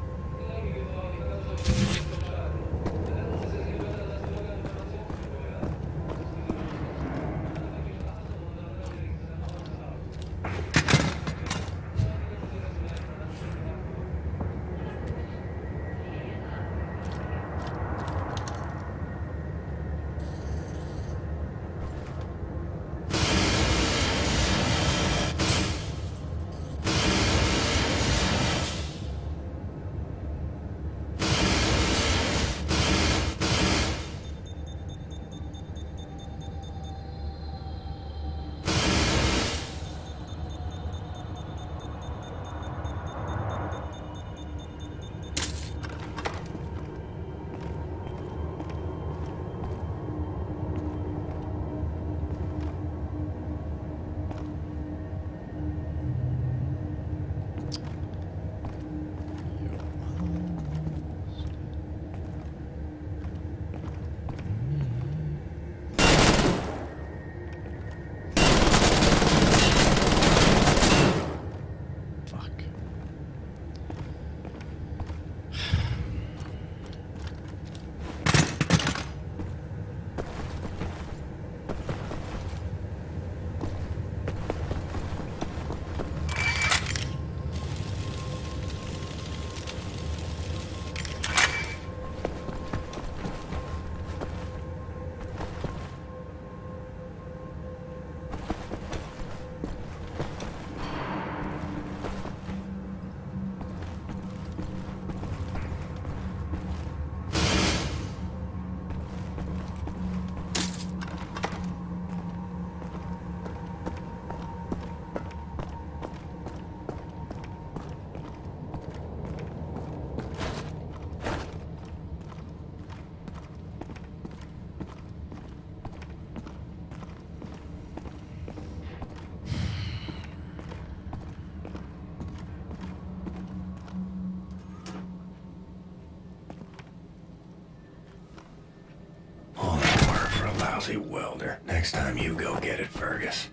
Speaker 10: Lousy welder. Next time you go get it, Fergus.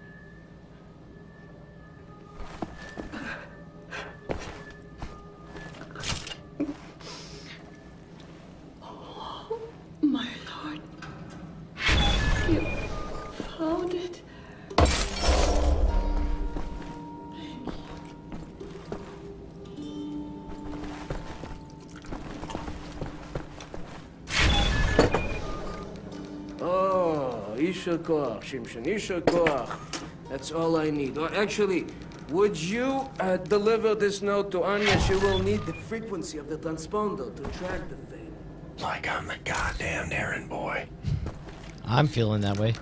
Speaker 15: Oh, my lord. You found it.
Speaker 8: Isha koach, Shimshon, Isha koach. That's all I need. Or actually, would you uh, deliver this note to Anya? She will need the frequency of the transponder to track the thing.
Speaker 10: Like I'm the goddamn errand boy.
Speaker 2: I'm feeling that way.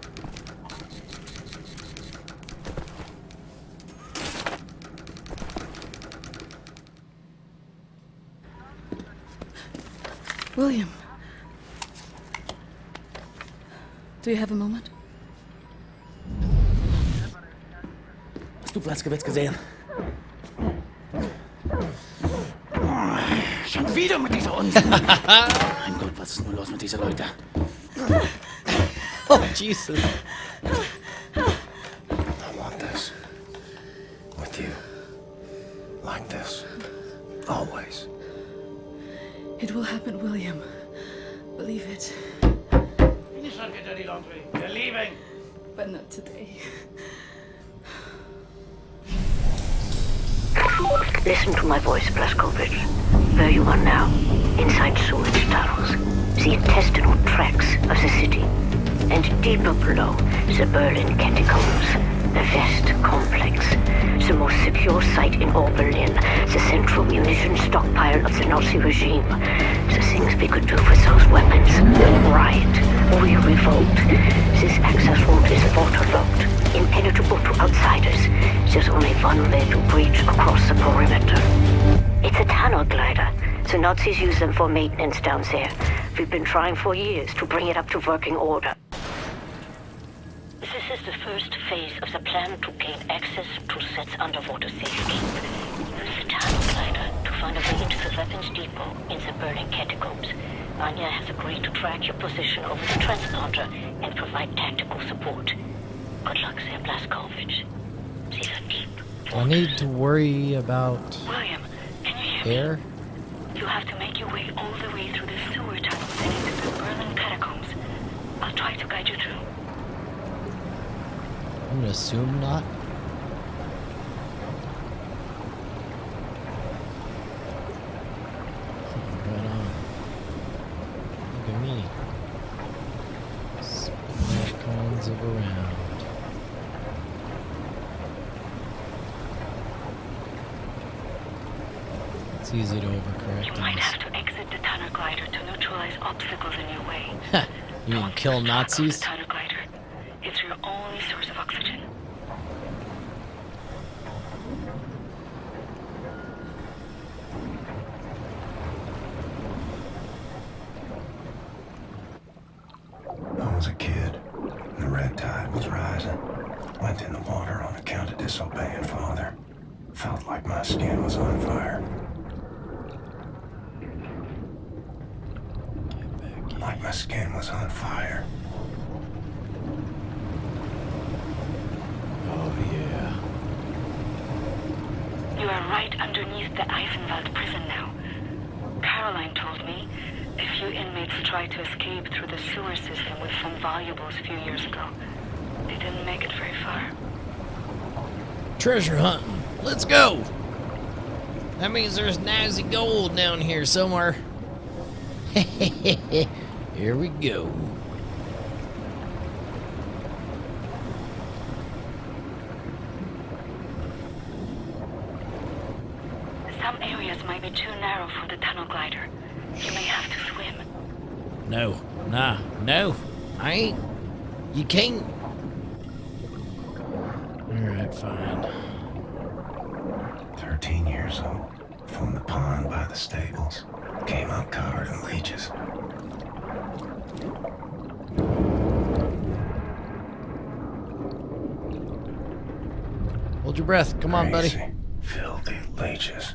Speaker 13: William. Do you have a moment?
Speaker 7: Hast du Blaskowitz gesehen? Schon wieder mit dieser Unsinn. Mein Gott, was ist nur los mit diesen Leuten?
Speaker 2: Oh, Jesus.
Speaker 10: I want this. With you. Like this. Always.
Speaker 13: It will happen, William. Believe it.
Speaker 7: Finish our dirty laundry. We're leaving.
Speaker 13: But not today.
Speaker 11: Listen to my voice, Blazkowicz. Where you are now, inside sewage tunnels, the intestinal tracts of the city, and deeper below, the Berlin catacombs. The West Complex. The most secure site in all Berlin. The central munition stockpile of the Nazi regime. The things we could do with those weapons. Riot. We revolt. This access route is waterlogged. Impenetrable to outsiders. There's only one way to breach across the perimeter. It's a tunnel glider. The Nazis use them for maintenance down there. We've been trying for years to bring it up to working order. This is the first phase of the plan to gain access to Set's underwater safety. Use the tunnel glider to find a way into the weapons depot in the Berlin catacombs. Anya has agreed to track your position over the transponder and provide tactical support. Good luck there, Blazkowicz. These are deep.
Speaker 2: Do I need to worry about
Speaker 11: William, can you hear
Speaker 2: air?
Speaker 11: me? You have to make your way all the way through the sewer tunnels and into the Berlin catacombs. I'll try to guide you through.
Speaker 2: I'm gonna assume not. Right on. Look at me. Spinning cones of around. It's easy to overcorrect.
Speaker 11: You might have to exit the tunnel glider to neutralize obstacles in your way.
Speaker 2: You mean kill Nazis?
Speaker 11: The tunnel glider. It's your only source of oxygen.
Speaker 10: I was a kid. The red tide was rising. Went in the water on account of disobeying father. Felt like my skin was on fire. Like my skin was on fire.
Speaker 2: Oh, yeah.
Speaker 11: You are right underneath the Eisenwald prison now. Caroline told me a few inmates tried to escape through the sewer system with some valuables a few years ago. They didn't make it very far.
Speaker 2: Treasure hunting. Let's go. That means there's Nazi gold down here somewhere. Here we go.
Speaker 11: Some areas might be too narrow for the tunnel glider. You may have to swim.
Speaker 2: No, nah, no. I ain't. You can't. Alright, fine.
Speaker 10: Thirteen years old. From the pond by the stables. Came out covered in leeches.
Speaker 2: Hold your breath. Come on, buddy.
Speaker 10: Crazy, filthy leeches.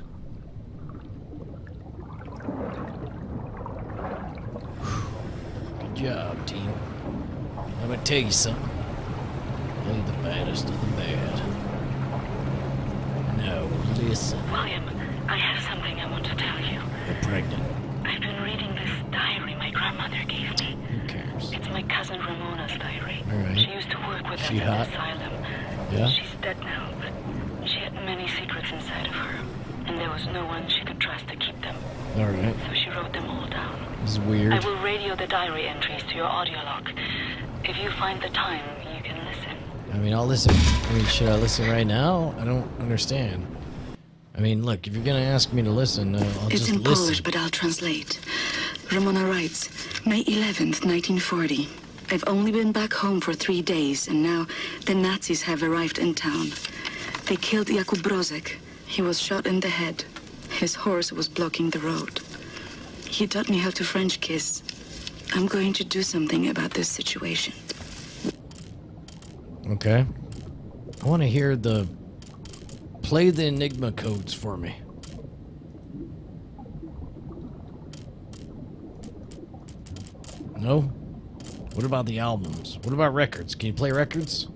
Speaker 2: Good job, team. I'm gonna tell you something. Play the baddest of the bad. No, listen.
Speaker 11: William, I have something I want to tell you.
Speaker 2: You're pregnant.
Speaker 11: I've been reading this diary my grandmother gave me.
Speaker 2: Who cares?
Speaker 11: It's my cousin Ramona's diary.
Speaker 2: All right.
Speaker 11: She used to work with us
Speaker 2: She
Speaker 11: in
Speaker 2: hot?
Speaker 11: the asylum.
Speaker 2: Yeah?
Speaker 11: She's dead now, but she had many secrets inside of her, and there was no one she could trust to keep them.
Speaker 2: All right.
Speaker 11: So she wrote them all down.
Speaker 2: This is weird.
Speaker 11: I will radio the diary entries to your audio log. If you find the time, you can listen.
Speaker 2: I mean, I'll listen. I mean, should I listen right now? I don't understand. I mean, look, if you're gonna ask me to listen, uh, I'll
Speaker 20: It's
Speaker 2: just
Speaker 20: in
Speaker 2: listen.
Speaker 20: Polish, but I'll translate. Ramona writes, May eleventh, nineteen forty. I've only been back home for three days, and now the Nazis have arrived in town. They killed Jakub Brozek. He was shot in the head. His horse was blocking the road. He taught me how to French kiss. I'm going to do something about this situation.
Speaker 2: Okay. I want to hear the... Play the Enigma codes for me. No? What about the albums? What about records? Can you play records?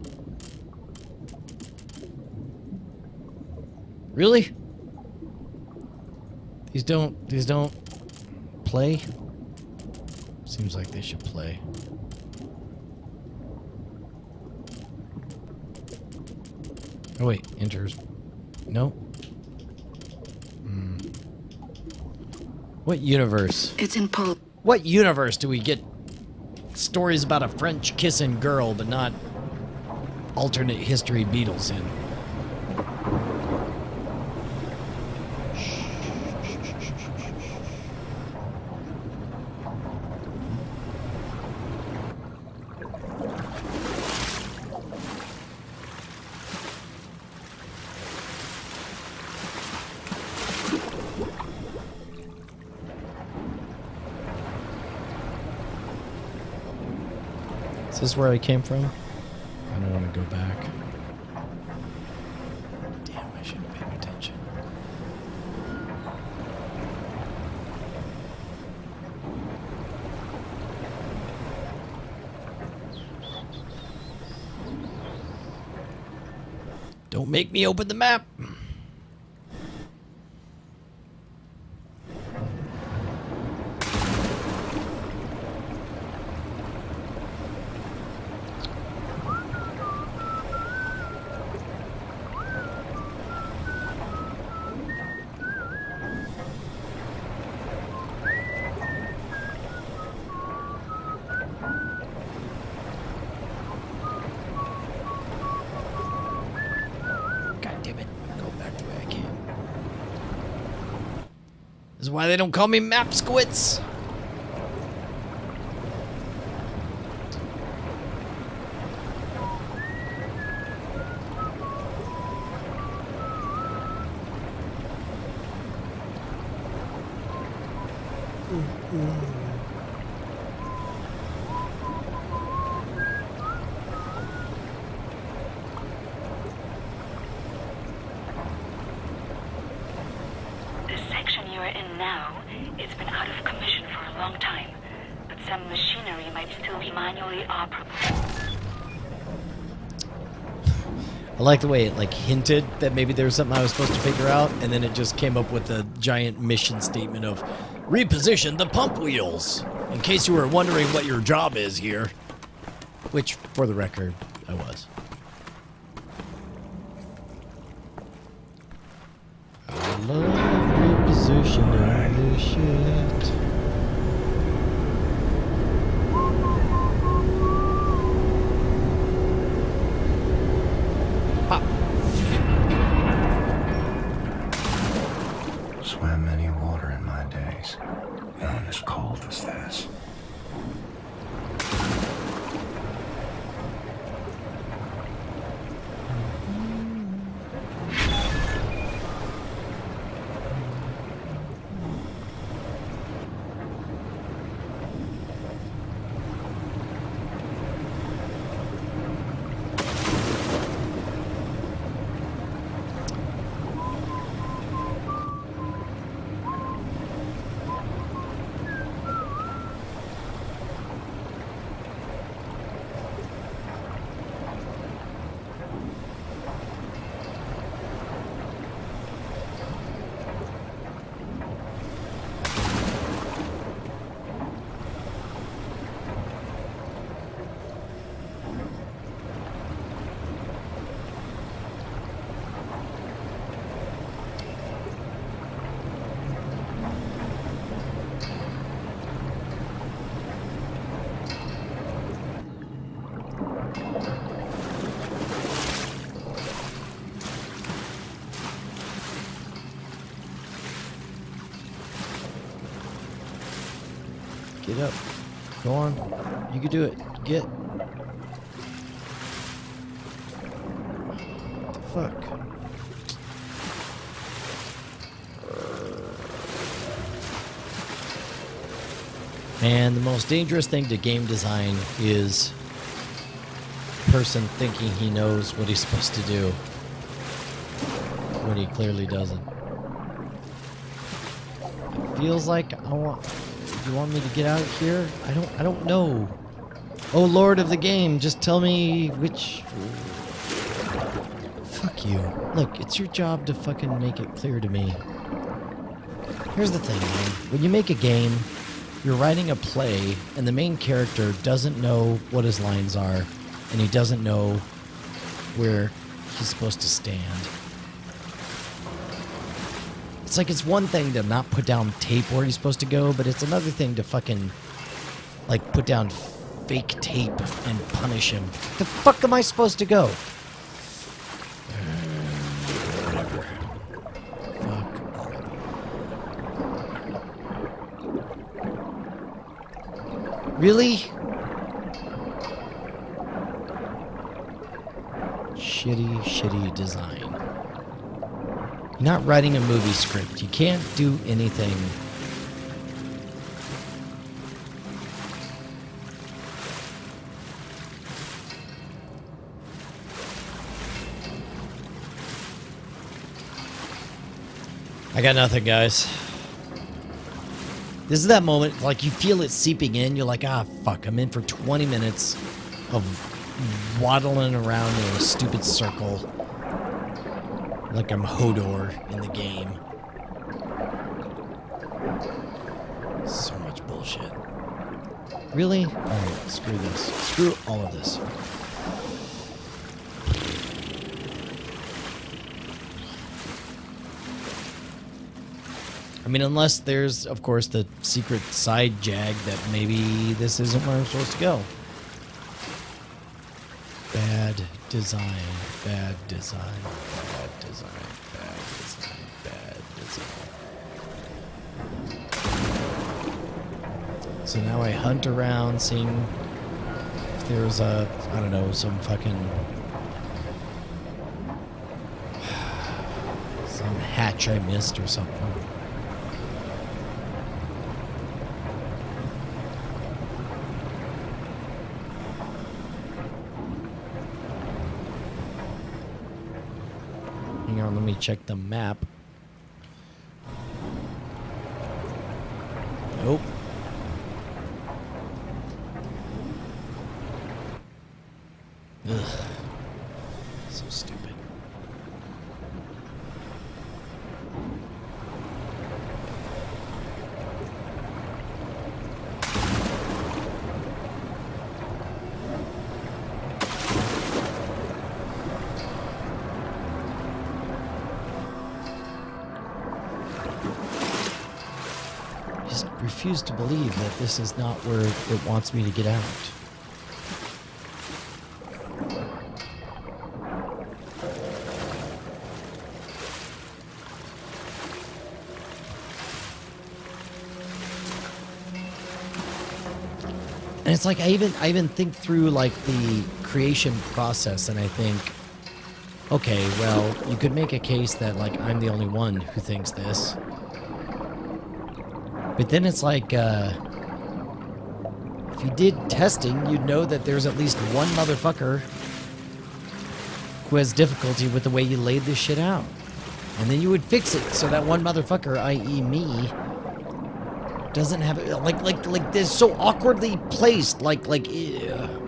Speaker 2: Really? These don't... These don't... play? Seems like they should play. Oh wait, enters. No. Hmm. What universe?
Speaker 20: It's in Pol.
Speaker 2: What universe do we get stories about a French kissing girl, but not alternate history Beatles in. Is this where I came from? I don't want to go back. Damn, I should have paid attention. Don't make me open the map. This is why they don't call me Map Squits.
Speaker 11: The section you are in now, it's been out of commission for a long time, but some machinery might still be manually operable.
Speaker 2: I like the way it like hinted that maybe there was something I was supposed to figure out, and then it just came up with a giant mission statement of reposition the pump wheels, in case you were wondering what your job is here. Which, for the record, I was. I love repositioning this shit.
Speaker 10: Swam many water in my days. None as cold as this.
Speaker 2: Get up. Go on. You can do it. Get. What the fuck? And the most dangerous thing to game design is a person thinking he knows what he's supposed to do when he clearly doesn't. It feels like I want. Do you want me to get out of here? I don't. I don't know. Oh Lord of the game, just tell me which. Fuck you. Look, it's your job to fucking make it clear to me. Here's the thing, man. When you make a game, you're writing a play, and the main character doesn't know what his lines are, and he doesn't know where he's supposed to stand. It's like it's one thing to not put down tape where he's supposed to go, but it's another thing to fucking, like, put down fake tape and punish him. The fuck am I supposed to go? Whatever. Fuck all of you. Really? Shitty, shitty design. You're not writing a movie script. You can't do anything. I got nothing, guys. This is that moment, like, you feel it seeping in. You're like, ah, fuck, I'm in for twenty minutes of waddling around in a stupid circle. Like I'm Hodor in the game. So much bullshit. Really? Alright, screw this. Screw all of this. I mean, unless there's, of course, the secret side jag that maybe this isn't where I'm supposed to go. Bad design, bad design, bad design, bad design, bad design. So now I hunt around, seeing if there's a, I don't know, some fucking... some hatch I missed or something. Hang on, let me check the map. Nope. Ugh. So stupid. Refuse to believe that this is not where it wants me to get out. And it's like I even I even think through like the creation process, and I think, okay, well, you could make a case that like I'm the only one who thinks this. But then it's like, uh, if you did testing, you'd know that there's at least one motherfucker who has difficulty with the way you laid this shit out. And then you would fix it so that one motherfucker, that is me, doesn't have it. Like, like, like this so awkwardly placed. Like, like, ew.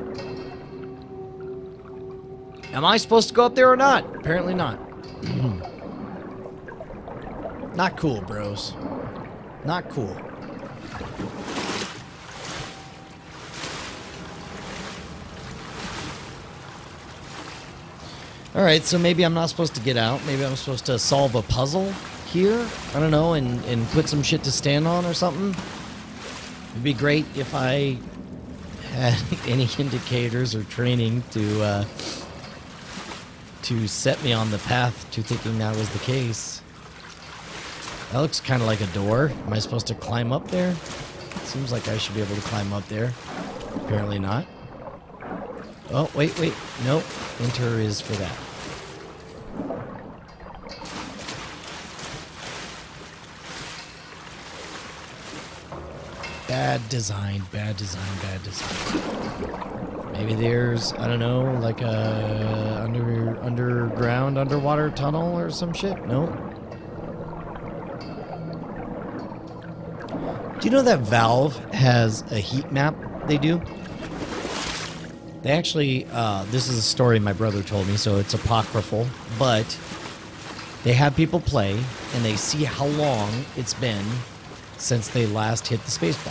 Speaker 2: Am I supposed to go up there or not? Apparently not. Not cool, bros. Not cool. Alright, so maybe I'm not supposed to get out. Maybe I'm supposed to solve a puzzle here. I don't know, and, and put some shit to stand on or something. It'd be great if I had any indicators or training to, uh, to set me on the path to thinking that was the case. That looks kind of like a door. Am I supposed to climb up there? Seems like I should be able to climb up there. Apparently not. Oh, wait, wait. Nope. Enter is for that. Bad design, bad design, bad design. Maybe there's, I don't know, like a under underground underwater tunnel or some shit? Nope. Do you know that Valve has a heat map they do? They actually, uh, this is a story my brother told me, so it's apocryphal, but they have people play, and they see how long it's been since they last hit the spacebar.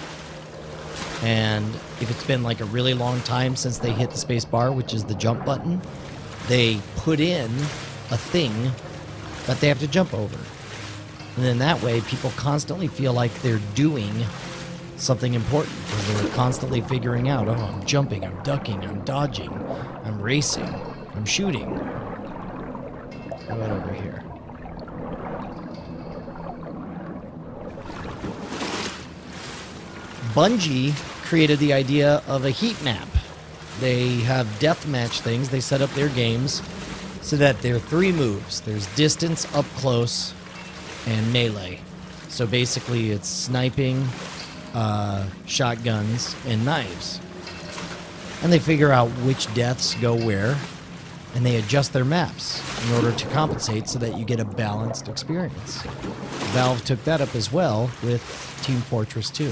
Speaker 2: And if it's been like a really long time since they hit the spacebar, which is the jump button, they put in a thing that they have to jump over. And then that way, people constantly feel like they're doing something important because they were constantly figuring out, oh, I'm jumping, I'm ducking, I'm dodging, I'm racing, I'm shooting. How about over here? Bungie created the idea of a heat map. They have deathmatch things. They set up their games so that there are three moves. There's distance, up close, and melee. So basically it's sniping, uh, shotguns, and knives. And they figure out which deaths go where, and they adjust their maps in order to compensate so that you get a balanced experience. Valve took that up as well with Team Fortress two.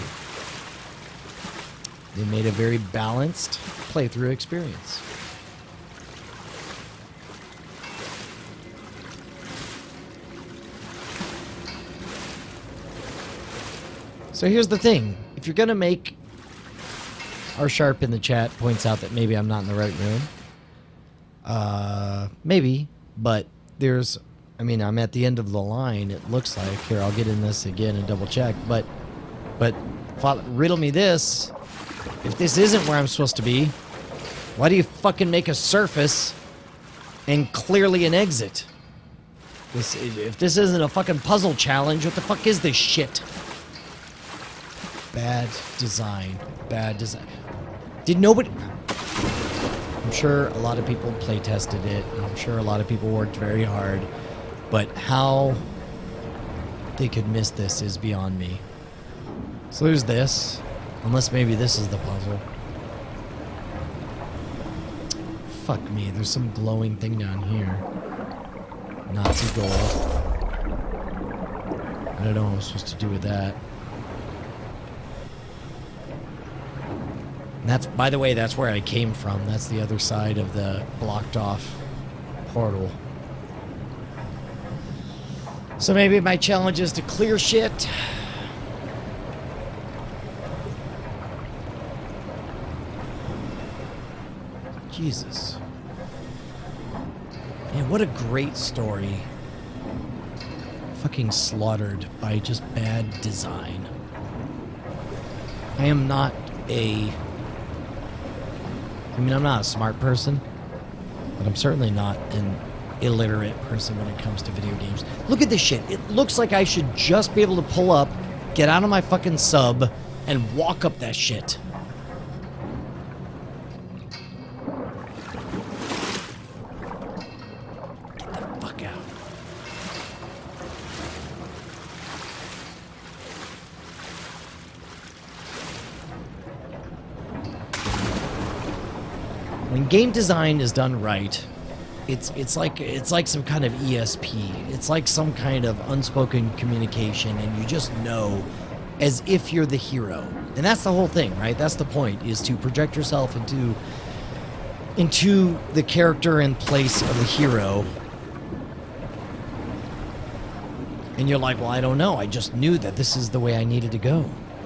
Speaker 2: They made a very balanced playthrough experience. So here's the thing. If you're going to make... R Sharp in the chat points out that maybe I'm not in the right room. Uh, maybe, but there's... I mean, I'm at the end of the line, it looks like. Here, I'll get in this again and double check. But, but riddle me this. If this isn't where I'm supposed to be, why do you fucking make a surface and clearly an exit? This, if this isn't a fucking puzzle challenge, what the fuck is this shit? Bad design. Bad design. Did nobody... I'm sure a lot of people play tested it. I'm sure a lot of people worked very hard. But how they could miss this is beyond me. So there's this. Unless maybe this is the puzzle. Fuck me, there's some glowing thing down here. Nazi gold. I don't know what I'm supposed to do with that. And that's, by the way, that's where I came from. That's the other side of the blocked off portal. So maybe my challenge is to clear shit. Jesus. Man, what a great story. Fucking slaughtered by just bad design. I am not a... I mean, I'm not a smart person, but I'm certainly not an illiterate person when it comes to video games. Look at this shit. It looks like I should just be able to pull up, get out of my fucking sub, and walk up that shit. When game design is done right, it's it's like it's like some kind of E S P. It's like some kind of unspoken communication, and you just know as if you're the hero. And that's the whole thing, right? That's the point, is to project yourself into into the character and place of the hero. And you're like, well, I don't know. I just knew that this is the way I needed to go.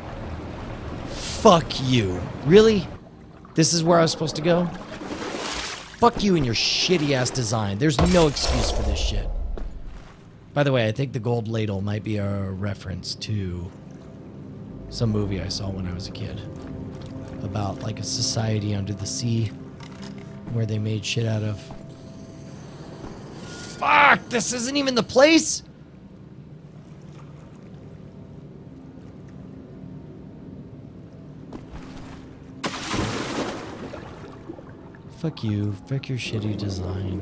Speaker 2: Fuck you. Really? This is where I was supposed to go? Fuck you and your shitty-ass design. There's no excuse for this shit. By the way, I think the gold ladle might be a reference to some movie I saw when I was a kid. About, like, a society under the sea where they made shit out of... Fuck! This isn't even the place? Fuck you. Fuck your shitty design.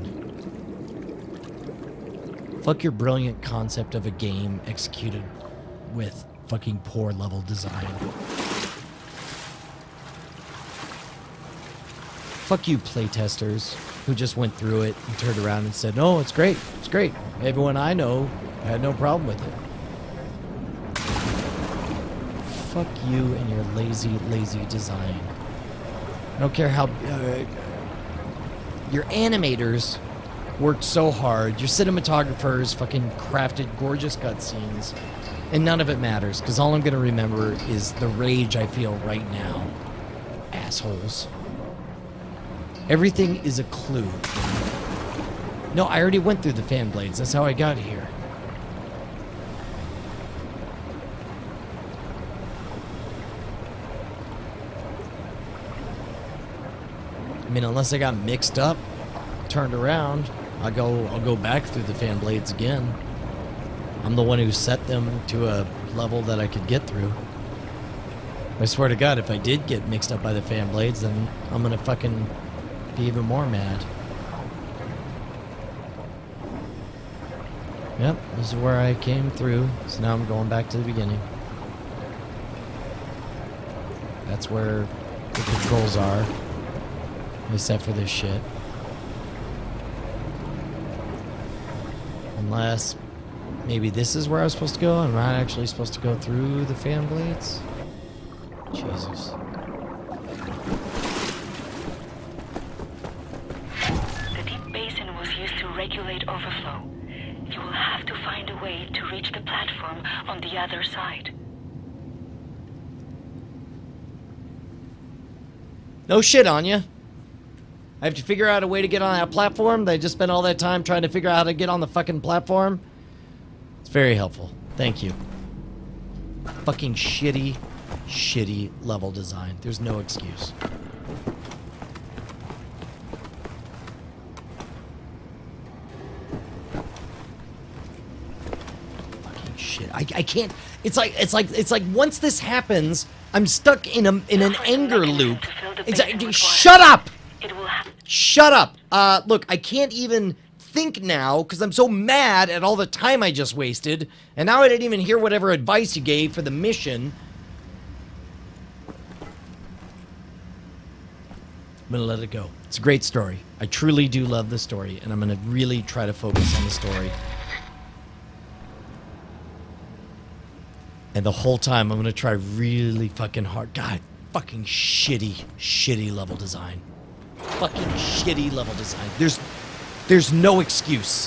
Speaker 2: Fuck your brilliant concept of a game executed with fucking poor level design. Fuck you, playtesters, who just went through it and turned around and said, no, it's great. It's great. Everyone I know had no problem with it. Fuck you and your lazy, lazy design. I don't care how... Uh, Your animators worked so hard. Your cinematographers fucking crafted gorgeous cutscenes. And none of it matters, because all I'm going to remember is the rage I feel right now. Assholes. Everything is a clue. No, I already went through the fan blades. That's how I got here. mean, unless I got mixed up, turned around, I'll go, I'll go back through the fan blades again. I'm the one who set them to a level that I could get through. I swear to God, if I did get mixed up by the fan blades, then I'm gonna fucking be even more mad. Yep, this is where I came through, so now I'm going back to the beginning. That's where the controls are, except for this shit. Unless maybe this is where I was supposed to go. I'm not actually supposed to go through the fan blades. Jesus.
Speaker 11: The deep basin was used to regulate overflow. You will have to find a way to reach the platform on the other side.
Speaker 2: No shit on you. I have to figure out a way to get on that platform. They just spent all that time trying to figure out how to get on the fucking platform. It's very helpful. Thank you. Fucking shitty, shitty level design. There's no excuse. Fucking shit. I, I can't. It's like it's like it's like once this happens, I'm stuck in a in an anger loop. It's like, shut up. Shut up. Uh, look, I can't even think now because I'm so mad at all the time I just wasted. And now I didn't even hear whatever advice you gave for the mission. I'm going to let it go. It's a great story. I truly do love the story. And I'm going to really try to focus on the story. And the whole time I'm going to try really fucking hard. God, fucking shitty, shitty level design. Fucking shitty level design. There's there's no excuse.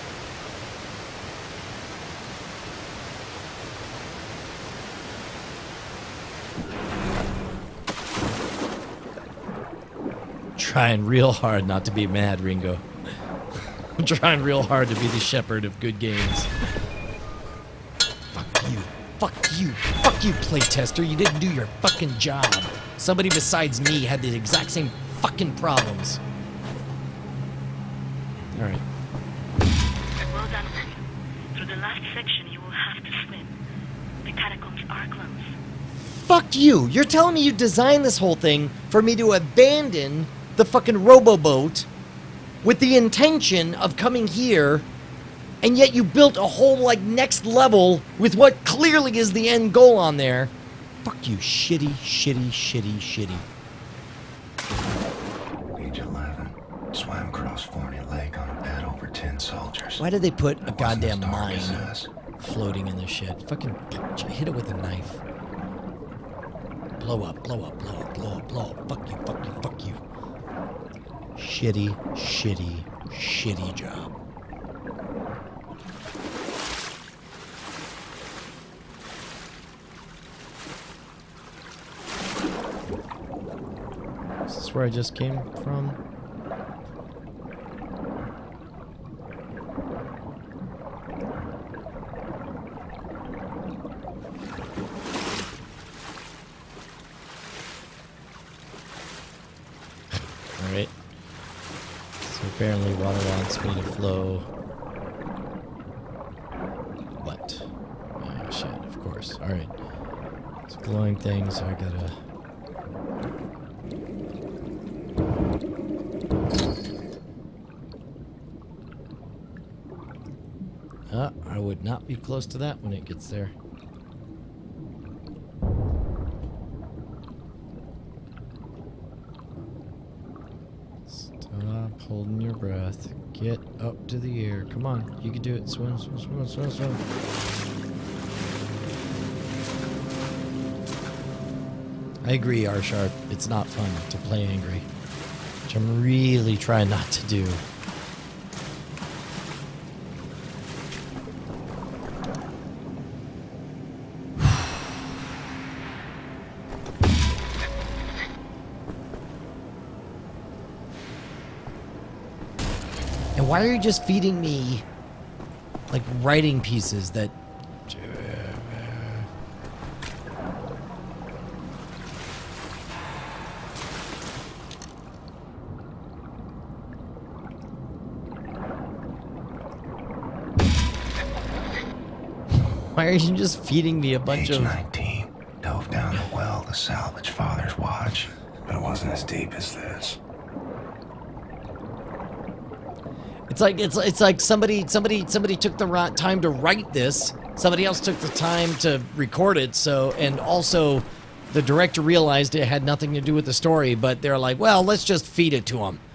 Speaker 2: Trying real hard not to be mad, Ringo. I'm trying real hard to be the shepherd of good games. Fuck you. Fuck you. Fuck you, playtester. You didn't do your fucking job. Somebody besides me had the exact same fucking problems. Alright.
Speaker 11: Well done. Through the last section you will have to swim. The catacombs are closed.
Speaker 2: Fuck you. You're telling me you designed this whole thing for me to abandon the fucking roboboat with the intention of coming here, and yet you built a whole, like, next level with what clearly is the end goal on there. Fuck you, shitty, shitty, shitty, shitty.
Speaker 10: Age eleven. Swam across Forney Lake on a bed over ten soldiers.
Speaker 2: Why did they put a goddamn mine floating in this shit? Fucking hit it with a knife. Blow up, blow up, blow up, blow up, blow up. Fuck you, fuck you, fuck you. Shitty, shitty, shitty job. Is this where I just came from? Alright. So apparently water wants me to flow. What? Oh shit, of course. Alright. It's a glowing thing, so I gotta... Uh, I would not be close to that when it gets there. Stop holding your breath. Get up to the air. Come on, you can do it. Swim, swim, swim, swim, swim. I agree, R-Sharp. It's not fun to play angry, which I'm really trying not to do. And why are you just feeding me, like, writing pieces that... Why are you just feeding me a bunch
Speaker 10: Age
Speaker 2: of...
Speaker 10: nineteen, dove down the well to salvage Father's watch, but it wasn't as deep as this.
Speaker 2: It's like it's it's like somebody somebody somebody took the right time to write this. Somebody else took the time to record it. So and also, the director realized it had nothing to do with the story, but they're like, well, let's just feed it to him.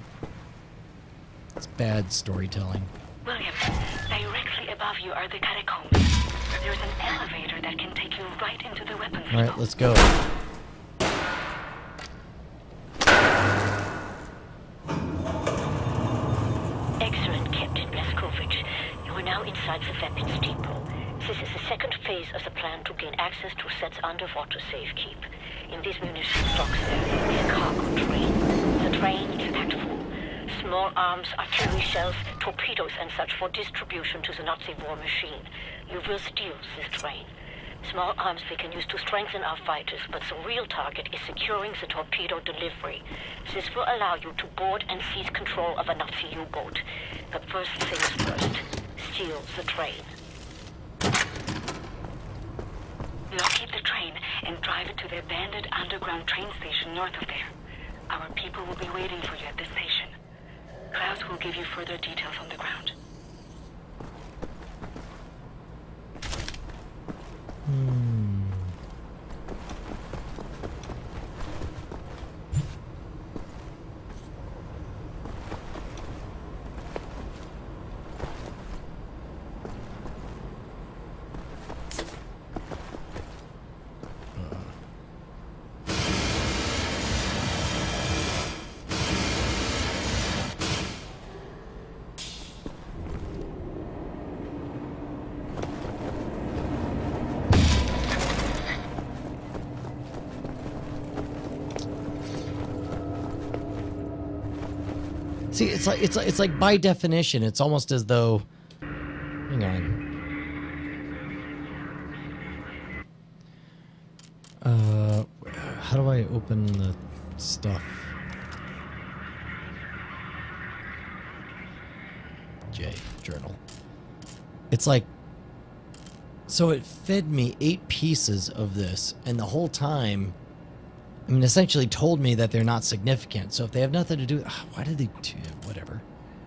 Speaker 2: It's bad storytelling.
Speaker 11: William, directly above you are the catacombs. There's an elevator that can take you right into the weapons.
Speaker 2: All right, let's go.
Speaker 11: Excellent, Captain Blazkowicz. You are now inside the weapons depot. This is the second phase of the plan to gain access to Set's underwater safekeep. In this munition stocks there is a cargo train. The train is packed full. Small arms, artillery shells, torpedoes and such for distribution to the Nazi war machine. You will steal this train. Small arms we can use to strengthen our fighters, but the real target is securing the torpedo delivery. This will allow you to board and seize control of a Nazi U-boat. But first things first, steal the train. Locate the train and drive it to the abandoned underground train station north of there. Our people will be waiting for you at the station. Klaus will give you further details on the ground.
Speaker 2: Hmm. See, it's like it's like it's like by definition, it's almost as though. Hang on. Uh, how do I open the stuff? J journal. It's like. So it fed me eight pieces of this, and the whole time. I mean, essentially told me that they're not significant. So if they have nothing to do with... Why did they do... Whatever.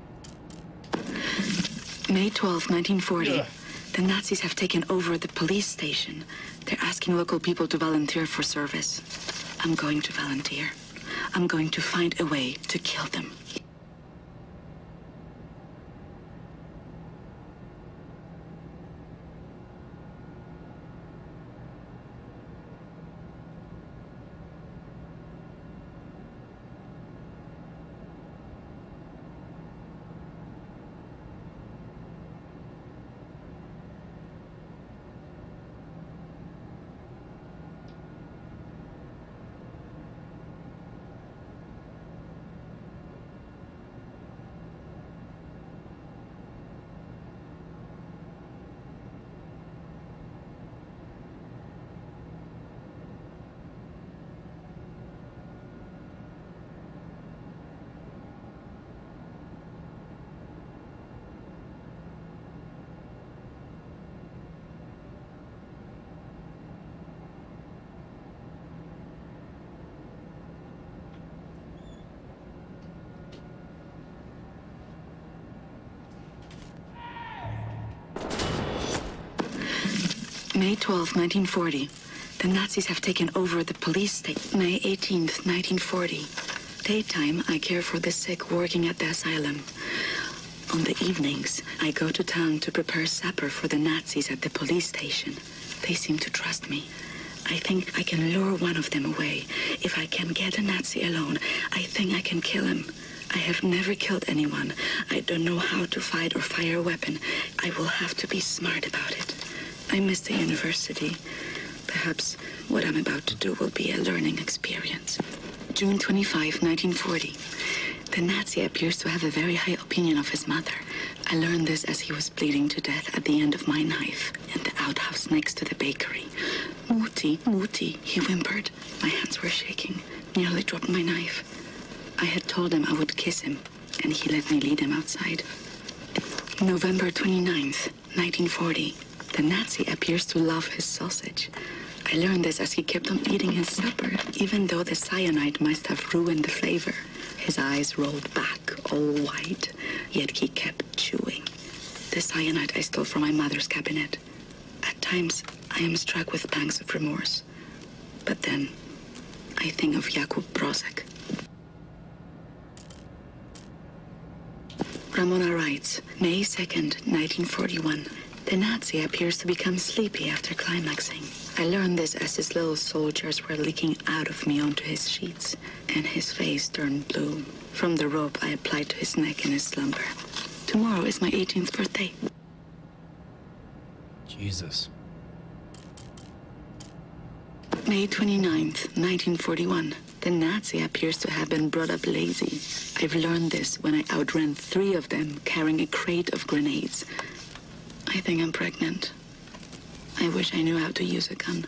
Speaker 20: May twelfth, nineteen forty. Ugh. The Nazis have taken over the police station. They're asking local people to volunteer for service. I'm going to volunteer. I'm going to find a way to kill them. May twelfth, nineteen forty. The Nazis have taken over the police station. May eighteenth, nineteen forty. Daytime, I care for the sick working at the asylum. On the evenings, I go to town to prepare supper for the Nazis at the police station. They seem to trust me. I think I can lure one of them away. If I can get a Nazi alone, I think I can kill him. I have never killed anyone. I don't know how to fight or fire a weapon. I will have to be smart about it. I miss the university. Perhaps what I'm about to do will be a learning experience. June twenty-fifth, nineteen forty. The Nazi appears to have a very high opinion of his mother. I learned this as he was bleeding to death at the end of my knife in the outhouse next to the bakery. Mutti, Mutti, he whimpered. My hands were shaking, nearly dropped my knife. I had told him I would kiss him, and he let me lead him outside. November twenty-ninth, nineteen forty. The Nazi appears to love his sausage. I learned this as he kept on eating his supper, even though the cyanide must have ruined the flavor. His eyes rolled back, all white, yet he kept chewing. The cyanide I stole from my mother's cabinet. At times, I am struck with pangs of remorse. But then, I think of Jakub Brozek. Ramona writes, May second, nineteen forty-one. The Nazi appears to become sleepy after climaxing. I learned this as his little soldiers were leaking out of me onto his sheets, and his face turned blue from the rope I applied to his neck in his slumber. Tomorrow is my eighteenth birthday.
Speaker 2: Jesus.
Speaker 20: May twenty-ninth, nineteen forty-one. The Nazi appears to have been brought up lazy. I've learned this when I outran three of them carrying a crate of grenades. I think I'm pregnant. I wish I knew how to use a gun.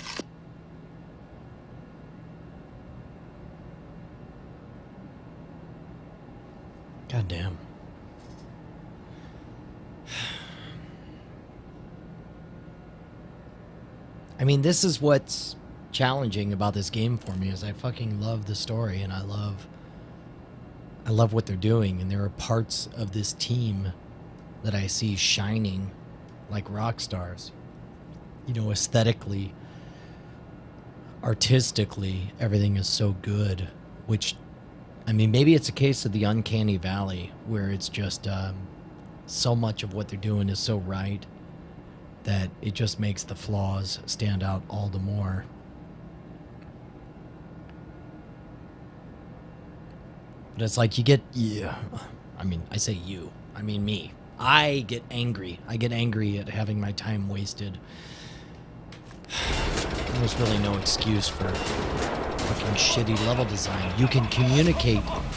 Speaker 2: God damn. I mean, this is what's challenging about this game for me, is I fucking love the story, and I love I love what they're doing, and there are parts of this team that I see shining like rock stars. You know, aesthetically, artistically, everything is so good, which, I mean, maybe it's a case of the uncanny valley, where it's just um, so much of what they're doing is so right that it just makes the flaws stand out all the more. But it's like you get, yeah, I mean, I say you, I mean me. I get angry. I get angry at having my time wasted. There's really no excuse for fucking shitty level design. You can communicate.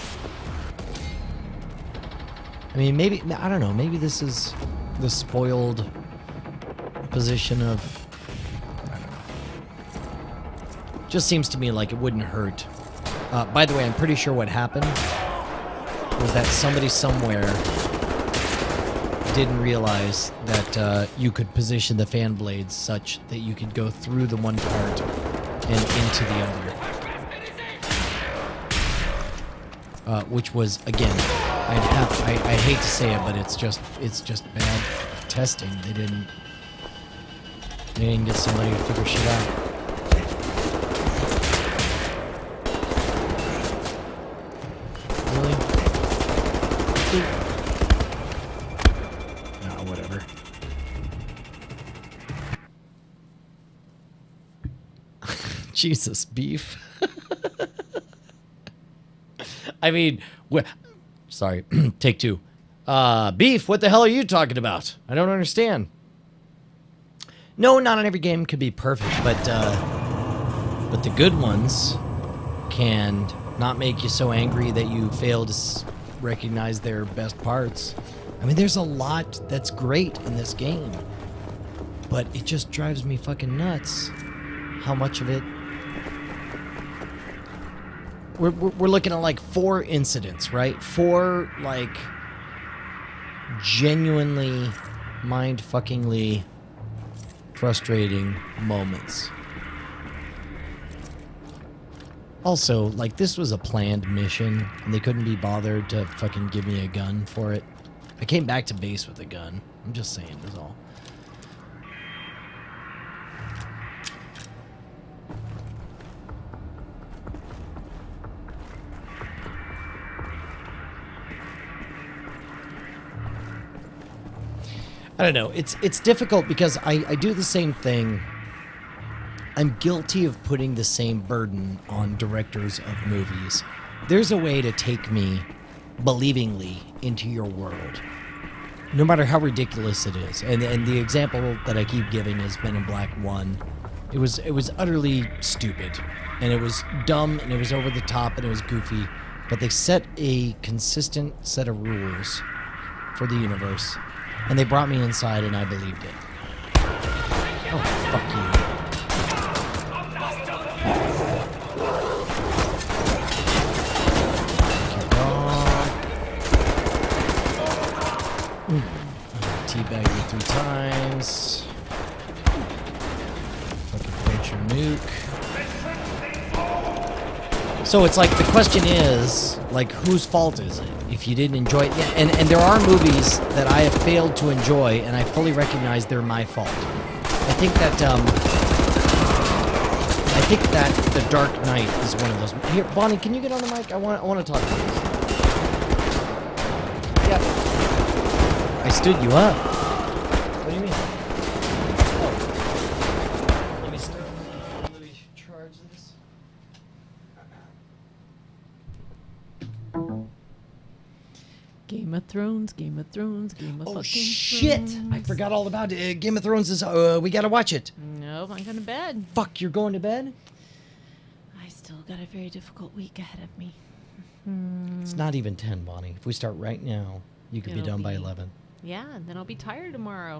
Speaker 2: I mean, maybe, I don't know, maybe this is the spoiled position of, I don't know. Just seems to me like it wouldn't hurt. Uh, by the way, I'm pretty sure what happened was that somebody somewhere didn't realize that uh, you could position the fan blades such that you could go through the one part and into the other. Uh, which was, again, I'd have, I, I hate to say it, but it's just it's just bad testing. They didn't they didn't get somebody to figure shit out. Really? No, whatever. Jesus, beef. I mean, wh sorry, take two. Uh, beef, what the hell are you talking about? I don't understand. No, not on every game could be perfect, but uh, but the good ones can not make you so angry that you fail to s recognize their best parts. I mean, there's a lot that's great in this game, but it just drives me fucking nuts how much of it. We're, we're looking at like four incidents, right? Four, like, genuinely mind-fuckingly frustrating moments. Also, like, this was a planned mission, and they couldn't be bothered to fucking give me a gun for it. I came back to base with a gun. I'm just saying, that's all. I don't know. It's it's difficult because I, I do the same thing. I'm guilty of putting the same burden on directors of movies. There's a way to take me believingly into your world, no matter how ridiculous it is. And and the example that I keep giving is Men in Black one. It was it was utterly stupid, and it was dumb, and it was over the top, and it was goofy. But they set a consistent set of rules for the universe. And they brought me inside, and I believed it. Oh, fuck you. Teabag you three times. launcher nuke. So it's like the question is, like, whose fault is it if you didn't enjoy it? Yeah, and, and there are movies that I have failed to enjoy, and I fully recognize they're my fault. I think that, um, I think that The Dark Knight is one of those. Here, Bonnie, can you get on the mic? I want, I want to talk to you. Yep. I stood you up. What do you mean? Oh. Let me start. Let me charge this.
Speaker 14: Game of Thrones, Game of Thrones, Game of
Speaker 2: Oh
Speaker 14: fucking
Speaker 2: shit!
Speaker 14: Thrones.
Speaker 2: I forgot all about it. Uh, Game of Thrones is. Uh, we gotta watch it.
Speaker 14: Nope, I'm going to bed.
Speaker 2: Fuck, you're going to bed?
Speaker 14: I still got a very difficult week ahead of me.
Speaker 2: It's not even ten, Bonnie. If we start right now, you could be
Speaker 14: It'll
Speaker 2: done by
Speaker 14: be-
Speaker 2: eleven.
Speaker 14: Yeah, and then I'll be tired tomorrow.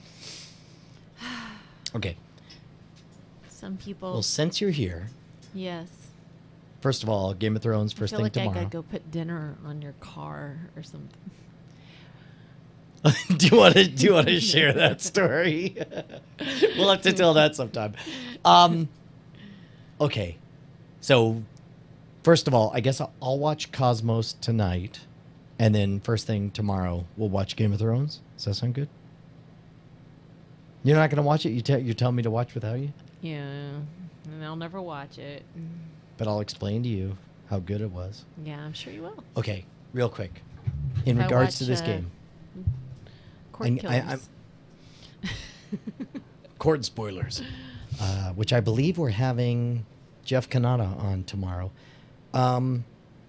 Speaker 2: Okay.
Speaker 14: Some people.
Speaker 2: Well, since you're here,
Speaker 14: Yes.
Speaker 2: first of all, Game of Thrones first
Speaker 14: I feel
Speaker 2: thing
Speaker 14: like
Speaker 2: tomorrow.
Speaker 14: I gotta go put dinner on your car or something.
Speaker 2: do you want to do you want to share that story? We'll have to tell that sometime. Um, okay, so first of all, I guess I'll, I'll watch Cosmos tonight, and then first thing tomorrow we'll watch Game of Thrones. Does that sound good? You're not gonna watch it. You tell you're telling me to watch without you,
Speaker 14: Yeah, and I'll never watch it.
Speaker 2: but I'll explain to you how good it was.
Speaker 14: Yeah, I'm sure you will.
Speaker 2: Okay, real quick, in
Speaker 14: If I
Speaker 2: regards to
Speaker 14: watch,
Speaker 2: this
Speaker 14: uh,
Speaker 2: game.
Speaker 14: Court
Speaker 2: I- I-
Speaker 14: killers.
Speaker 2: Court spoilers, uh, which I believe we're having Jeff Kanata on tomorrow. Um,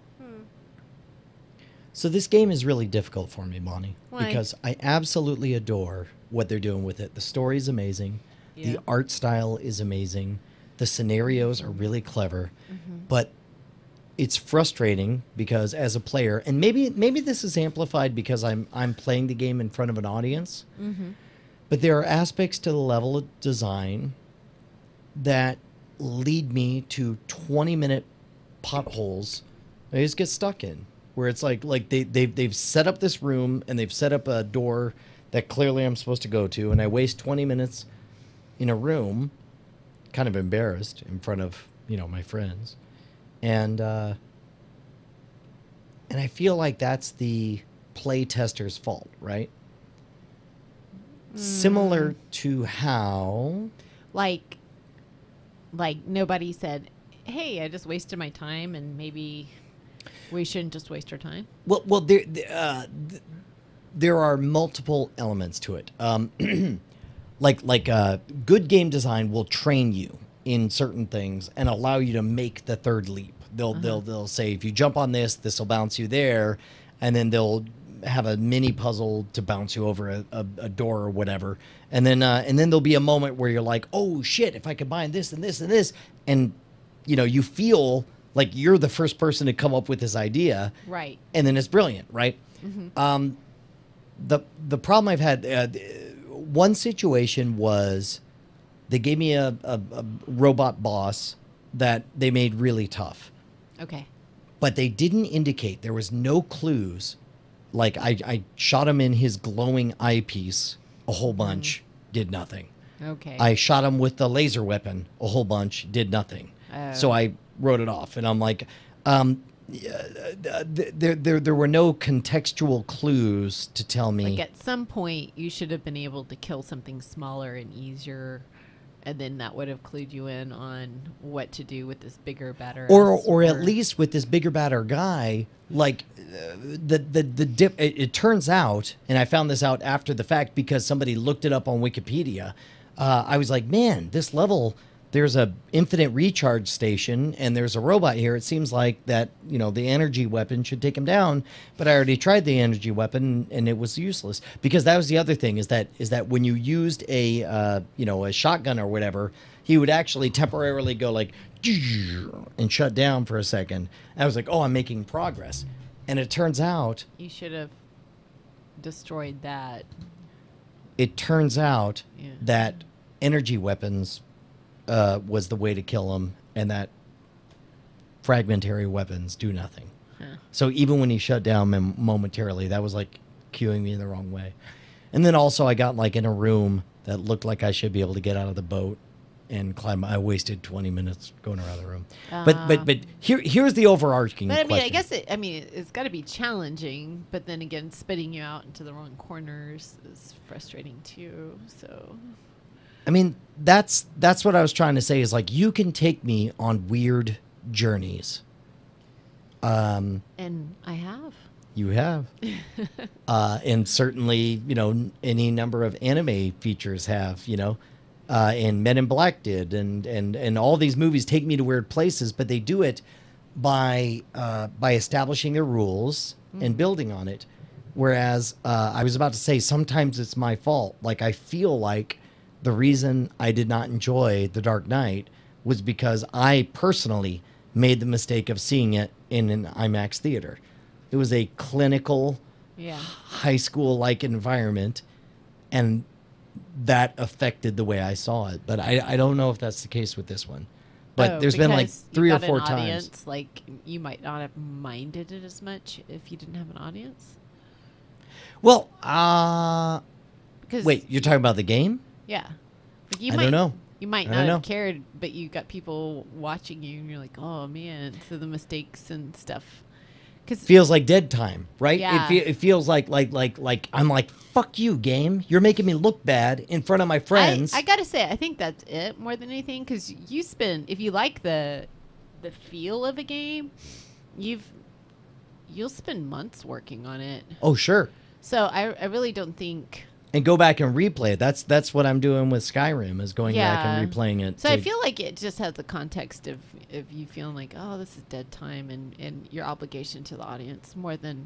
Speaker 2: So this game is really difficult for me, Bonnie,
Speaker 14: Why?
Speaker 2: because I absolutely adore what they're doing with it. The story's amazing.
Speaker 14: Yeah.
Speaker 2: The art style is amazing. The scenarios are really clever.
Speaker 14: Mhm.
Speaker 2: But it's frustrating because as a player, and maybe maybe this is amplified because I'm I'm playing the game in front of an audience,
Speaker 14: Mhm.
Speaker 2: but there are aspects to the level of design that lead me to twenty minute potholes I just get stuck in, where it's like like they they've they've set up this room and they've set up a door that clearly I'm supposed to go to, and I waste twenty minutes in a room, kind of embarrassed in front of, you know, my friends, and uh, and I feel like that's the play tester's fault, right? Similar to how
Speaker 14: Like, like nobody said, "Hey, I just wasted my time," and maybe we shouldn't just waste our time.
Speaker 2: Well, well, there, uh, th- there are multiple elements to it. Um, like, like uh, good game design will train you in certain things and allow you to make the third leap. They'll,
Speaker 14: Uh-huh.
Speaker 2: they'll, they'll say if you jump on this, this will bounce you there, and then they'll have a mini puzzle to bounce you over a, a, a door or whatever, and then, uh, and then there'll be a moment where you're like, oh shit, if I combine this and this and this, and you know, you feel like you're the first person to come up with this idea,
Speaker 14: Right.
Speaker 2: and then it's brilliant, right?
Speaker 14: Mhm.
Speaker 2: Um, the the problem I've had, uh, one situation was they gave me a, a, a robot boss that they made really tough,
Speaker 14: Okay.
Speaker 2: but they didn't indicate, there was no clues. Like I, I shot him in his glowing eyepiece a whole bunch, did nothing.
Speaker 14: Okay.
Speaker 2: I shot him with the laser weapon a whole bunch, did nothing. So
Speaker 14: Oh.
Speaker 2: I wrote it off, and I'm like, um, uh, th- there, there, there were no contextual clues to tell me.
Speaker 14: Like at some point, you should have been able to kill something smaller and easier, and then that would have clued you in on what to do with this bigger, better.
Speaker 2: or or at least with this bigger, badder guy, like uh, the the the dip. It, it turns out, and I found this out after the fact because somebody looked it up on Wikipedia. Uh, I was like, man, this level. There's a infinite recharge station, and there's a robot here. It seems like that, you know, the energy weapon should take him down. But I already tried the energy weapon, and it was useless because that was the other thing is that is that when you used a uh, you know a shotgun or whatever, he would actually temporarily go like and shut down for a second. And I was like, oh, I'm making progress, and it turns out
Speaker 14: You should have destroyed that.
Speaker 2: it turns out
Speaker 14: Yeah.
Speaker 2: that energy weapons uh, was the way to kill him, and that fragmentary weapons do nothing.
Speaker 14: Huh.
Speaker 2: So even when he shut down mem- momentarily, that was like cueing me in the wrong way. And then also I got like in a room that looked like I should be able to get out of the boat, and climb. I wasted twenty minutes going around the room.
Speaker 14: Uh,
Speaker 2: but but but here here's the overarching.
Speaker 14: But I mean,
Speaker 2: question.
Speaker 14: I guess it. I mean, it's got to be challenging. But then again, spitting you out into the wrong corners is frustrating too. So.
Speaker 2: I mean, that's that's what I was trying to say. Is like you can take me on weird journeys. Um,
Speaker 14: and I have.
Speaker 2: You have, uh, and certainly, you know, any number of anime features have, you know, uh, and Men in Black did, and and and all these movies take me to weird places, but they do it by uh, by establishing their rules mm-hmm. and building on it. Whereas uh, I was about to say, sometimes it's my fault. Like I feel like the reason I did not enjoy The Dark Knight was because I personally made the mistake of seeing it in an IMAX theater. It was a clinical,
Speaker 14: yeah.
Speaker 2: high school-like environment, and that affected the way I saw it. But I, I don't know if that's the case with this one. But
Speaker 14: oh,
Speaker 2: there's been like three or four
Speaker 14: an
Speaker 2: times.
Speaker 14: Audience, like you might not have minded it as much if you didn't have an audience.
Speaker 2: Well, uh,
Speaker 14: because
Speaker 2: wait, you're talking about the game?
Speaker 14: Yeah, like you
Speaker 2: I
Speaker 14: might,
Speaker 2: don't know.
Speaker 14: You might
Speaker 2: I
Speaker 14: not
Speaker 2: don't
Speaker 14: have
Speaker 2: know.
Speaker 14: cared, but you got people watching you, and you're like, oh man, so the mistakes and stuff. Cause
Speaker 2: feels like dead time, right?
Speaker 14: Yeah.
Speaker 2: It, fe- it feels like like like like I'm like, fuck you, game. You're making me look bad in front of my friends.
Speaker 14: I, I gotta say, I think that's it more than anything, because you spend, if you like the the feel of a game, you've you'll spend months working on it.
Speaker 2: Oh sure.
Speaker 14: So I I really don't think.
Speaker 2: And go back and replay it. That's that's what I'm doing with Skyrim, is going
Speaker 14: Yeah.
Speaker 2: back and replaying it.
Speaker 14: So
Speaker 2: to-
Speaker 14: I feel like it just has the context of, of you feeling like, oh, this is dead time, and, and your obligation to the audience more than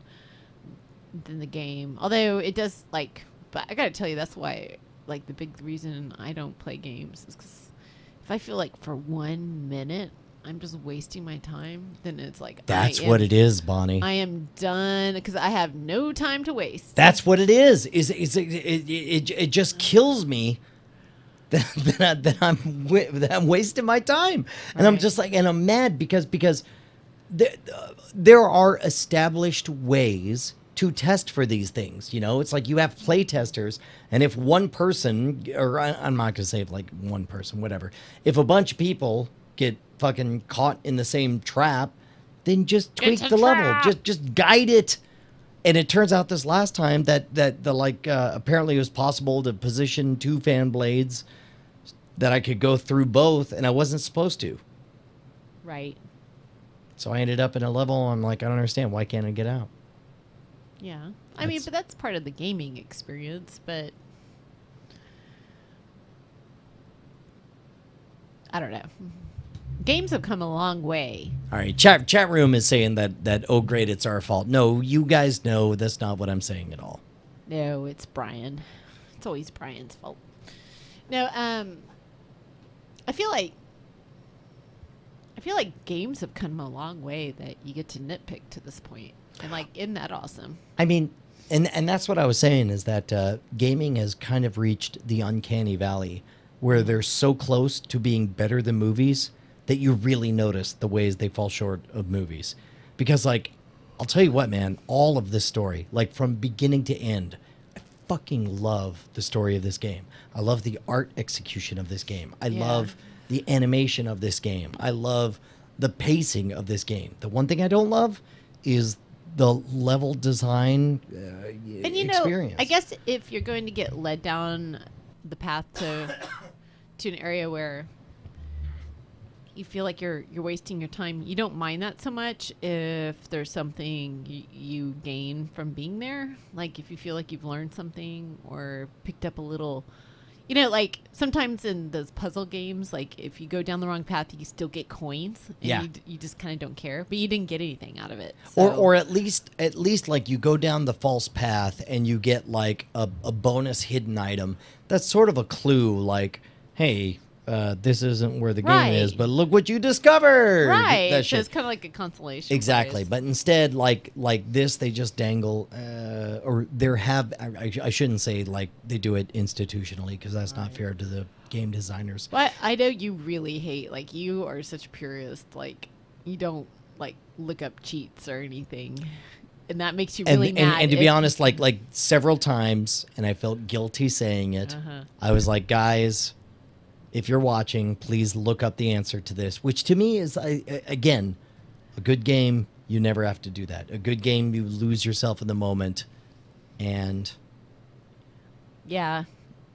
Speaker 14: than the game. Although it does, like, but I gotta tell you, that's why, like, the big reason I don't play games is because if I feel like for one minute I'm just wasting my time, then it's like
Speaker 2: That's
Speaker 14: I am,
Speaker 2: what it is, Bonnie.
Speaker 14: I am done because I have no time to waste.
Speaker 2: That's what it is. Is is it, it, it, it just kills me that, that, that I'm wi- that I'm wasting my time, and I'm just like, and I'm mad because because there, uh, there are established ways to test for these things. You know, it's like you have play testers, and if one person, or I, I'm not gonna say like one person, whatever. If a bunch of people get fucking caught in the same trap, then just tweak
Speaker 14: It's a
Speaker 2: the level.
Speaker 14: trap.
Speaker 2: Just just guide it. And it turns out this last time that that the like uh, apparently it was possible to position two fan blades that I could go through both, and I wasn't supposed to.
Speaker 14: Right.
Speaker 2: So I ended up in a level. I'm like, I don't understand. Why can't I get out?
Speaker 14: Yeah. I mean, but that's part of the gaming experience, but I don't know. Games have come a long way.
Speaker 2: All right, chat chat room is saying that that oh great, it's our fault. No, you guys know that's not what I'm saying at all.
Speaker 14: No, it's Brian. It's always Brian's fault. No, um, I feel like I feel like games have come a long way that you get to nitpick to this point, and like, isn't that awesome?
Speaker 2: I mean, and and that's what I was saying is that uh, gaming has kind of reached the uncanny valley where they're so close to being better than movies that you really notice the ways they fall short of movies. Because, like, I'll tell you what, man, all of this story, like from beginning to end, I fucking love the story of this game. I love the art execution of this game. I
Speaker 14: Yeah.
Speaker 2: love the animation of this game. I love the pacing of this game. The one thing I don't love is the level design uh,
Speaker 14: And you know,
Speaker 2: experience.
Speaker 14: I guess if you're going to get led down the path to to an area where you feel like you're you're wasting your time, you don't mind that so much if there's something y- you gain from being there. Like if you feel like you've learned something or picked up a little, you know, like sometimes in those puzzle games, like if you go down the wrong path, you still get coins. And
Speaker 2: Yeah.
Speaker 14: you, d- you just kind of don't care, but you didn't get anything out of it.
Speaker 2: Or,
Speaker 14: So-
Speaker 2: or at least, at least like you go down the false path and you get like a, a bonus hidden item. That's sort of a clue, like, hey, uh, this isn't where the game is,
Speaker 14: Right.
Speaker 2: but look what you discovered.
Speaker 14: right.
Speaker 2: That
Speaker 14: So
Speaker 2: shit.
Speaker 14: it's kind of like a consolation.
Speaker 2: Exactly,
Speaker 14: prize.
Speaker 2: but instead, like like this, they just dangle, uh, or there have. I, I- I shouldn't say like they do it institutionally because that's not fair to the game designers.
Speaker 14: But I know you really hate, like, you are such a purist, like, you don't, like, look up cheats or anything. And that makes you
Speaker 2: And,
Speaker 14: really
Speaker 2: and,
Speaker 14: mad.
Speaker 2: and to be
Speaker 14: if-
Speaker 2: honest, like like several times, and I felt guilty saying it.
Speaker 14: Uh-huh.
Speaker 2: I was like, guys, if you're watching, please look up the answer to this, which to me is, I, again, a good game, you never have to do that. A good game, you lose yourself in the moment, and...
Speaker 14: Yeah.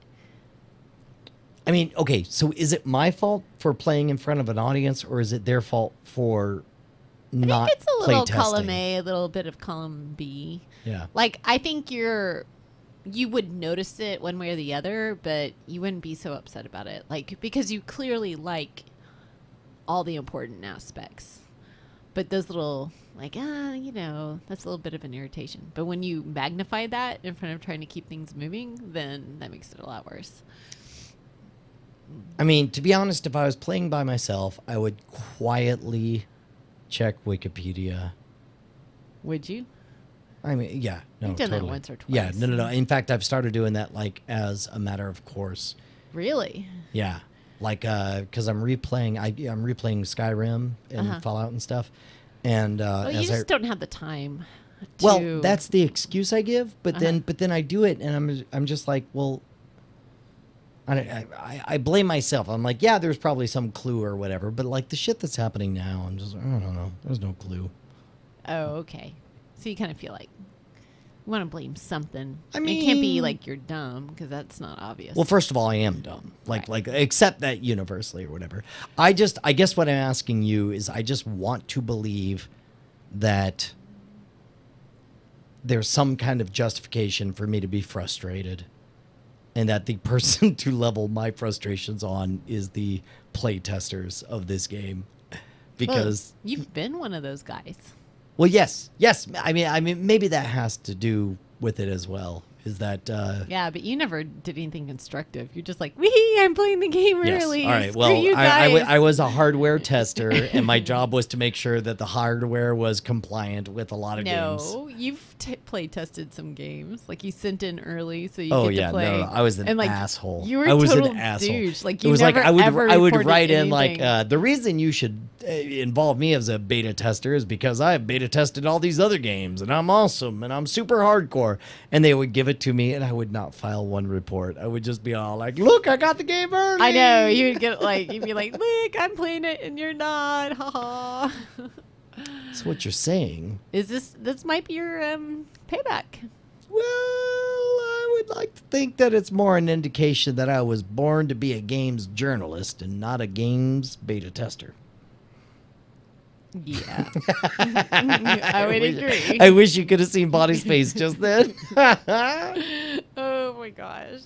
Speaker 2: I mean, okay, so is it my fault for playing in front of an audience, or is it their fault for not
Speaker 14: I think it's a little
Speaker 2: play
Speaker 14: column
Speaker 2: testing?
Speaker 14: A, a little bit of column B.
Speaker 2: Yeah.
Speaker 14: Like, I think you're... You would notice it one way or the other, but you wouldn't be so upset about it. Like, because you clearly like all the important aspects. But those little, like, ah, you know, that's a little bit of an irritation. But when you magnify that in front of trying to keep things moving, then that makes it a lot worse.
Speaker 2: I mean, to be honest, if I was playing by myself, I would quietly check Wikipedia.
Speaker 14: Would you?
Speaker 2: I mean, yeah, no,
Speaker 14: You've done that
Speaker 2: totally.
Speaker 14: once or twice.
Speaker 2: Yeah, no, no, no. In fact, I've started doing that like as a matter of course.
Speaker 14: Really?
Speaker 2: Yeah, like uh, because I'm replaying. I, I'm replaying Skyrim and
Speaker 14: Uh-huh.
Speaker 2: Fallout and stuff, and uh,
Speaker 14: Well, you
Speaker 2: as
Speaker 14: just
Speaker 2: I,
Speaker 14: don't have the time. To...
Speaker 2: well, that's the excuse I give. But
Speaker 14: Uh-huh.
Speaker 2: then, but then I do it, and I'm I'm just like, well, I, I I blame myself. I'm like, yeah, there's probably some clue or whatever, but like the shit that's happening now, I'm just I don't know. There's no clue.
Speaker 14: Oh, okay. So you kind of feel like you want to blame something.
Speaker 2: I
Speaker 14: it can't be
Speaker 2: mean-
Speaker 14: like you're dumb because that's not obvious.
Speaker 2: Well, first of all, I am dumb. Like, like, accept that universally or whatever. I just, I guess what I'm asking you is I just want to believe that there's some kind of justification for me to be frustrated, and that the person to level my frustrations on is the play testers of this game. Because,
Speaker 14: well, you've been one of those guys.
Speaker 2: well, yes, yes. I mean, I mean, maybe that has to do with it as well. Is that uh,
Speaker 14: Yeah, but you never did anything constructive. You're just like, wee, I'm playing the game
Speaker 2: yes.
Speaker 14: early.
Speaker 2: All right.
Speaker 14: Screw
Speaker 2: Well,
Speaker 14: you
Speaker 2: I, I, w-
Speaker 14: guys.
Speaker 2: I was a hardware tester, and my job was to make sure that the hardware was compliant with a lot of games.
Speaker 14: No, you've t- play tested some games. Like you sent in early so you
Speaker 2: Oh
Speaker 14: get
Speaker 2: yeah,
Speaker 14: to play.
Speaker 2: no, no, I was an
Speaker 14: and, like,
Speaker 2: asshole.
Speaker 14: You were
Speaker 2: I was
Speaker 14: total
Speaker 2: an asshole.
Speaker 14: douche. Like
Speaker 2: it
Speaker 14: you
Speaker 2: was
Speaker 14: never
Speaker 2: like I would
Speaker 14: ever
Speaker 2: I would
Speaker 14: reported
Speaker 2: write in like
Speaker 14: anything.
Speaker 2: uh, the reason you should uh, involve me as a beta tester is because I have beta tested all these other games and I'm awesome and I'm super hardcore. And they would give it to me and I would not file one report. I would just be all like, "Look, I got the game early."
Speaker 14: I know you'd get like you'd be like, "Look, I'm playing it and you're not." Ha ha.
Speaker 2: That's what you're saying.
Speaker 14: Is this this might be your um payback?
Speaker 2: Well, I would like to think that it's more an indication that I was born to be a games journalist and not a games beta tester.
Speaker 14: Yeah. I would
Speaker 2: wish,
Speaker 14: agree.
Speaker 2: I wish you could have seen Bonnie's face just then.
Speaker 14: Oh my gosh.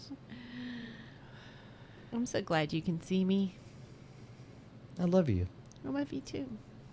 Speaker 14: I'm so glad you can see me.
Speaker 2: I love you.
Speaker 14: I love you too.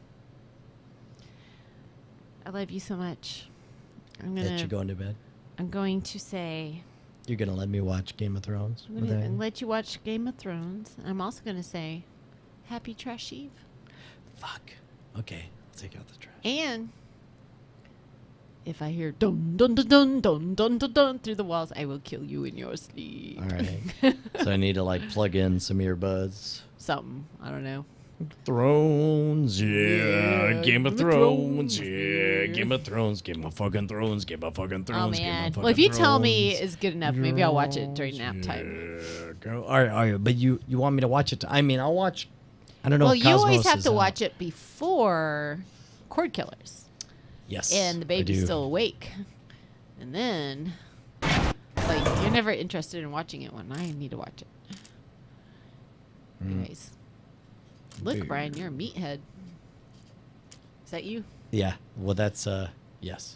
Speaker 14: I love you so much. I'm gonna
Speaker 2: That you're going to bed.
Speaker 14: I'm going to say
Speaker 2: You're gonna let me watch Game of Thrones.
Speaker 14: I'm
Speaker 2: with
Speaker 14: gonna
Speaker 2: Aaron?
Speaker 14: let you watch Game of Thrones. I'm also gonna say Happy Trash Eve.
Speaker 2: Fuck. Okay, I'll take out the trash.
Speaker 14: And if I hear dun dun dun dun dun dun dun dun through the walls, I will kill you in your sleep.
Speaker 2: All right. So I need to like plug in some earbuds.
Speaker 14: Something. I don't know.
Speaker 2: Thrones, yeah.
Speaker 14: Yeah,
Speaker 2: Game of
Speaker 14: Game of
Speaker 2: Thrones,
Speaker 14: Thrones,
Speaker 2: yeah.
Speaker 14: yeah.
Speaker 2: Game of Thrones, Game of fucking Thrones, Game of fucking
Speaker 14: Oh
Speaker 2: Thrones. Game
Speaker 14: man.
Speaker 2: of
Speaker 14: Well, if
Speaker 2: fucking
Speaker 14: you tell me
Speaker 2: Thrones.
Speaker 14: it's good enough, maybe I'll watch it during nap time.
Speaker 2: Yeah, go. All right, all right. But you, you want me to watch it? I mean, I'll watch. I don't know.
Speaker 14: Well,
Speaker 2: if
Speaker 14: you always
Speaker 2: Cosmos
Speaker 14: have
Speaker 2: is
Speaker 14: to
Speaker 2: out.
Speaker 14: watch it before Cord Killers.
Speaker 2: Yes,
Speaker 14: And the
Speaker 2: I
Speaker 14: baby's
Speaker 2: do.
Speaker 14: still awake. And then, like, you're never interested in watching it when I need to watch it.
Speaker 2: Mm.
Speaker 14: Anyways. Look,
Speaker 2: Dude.
Speaker 14: Brian, you're a meathead. Is that you?
Speaker 2: Yeah. Well, that's uh, yes.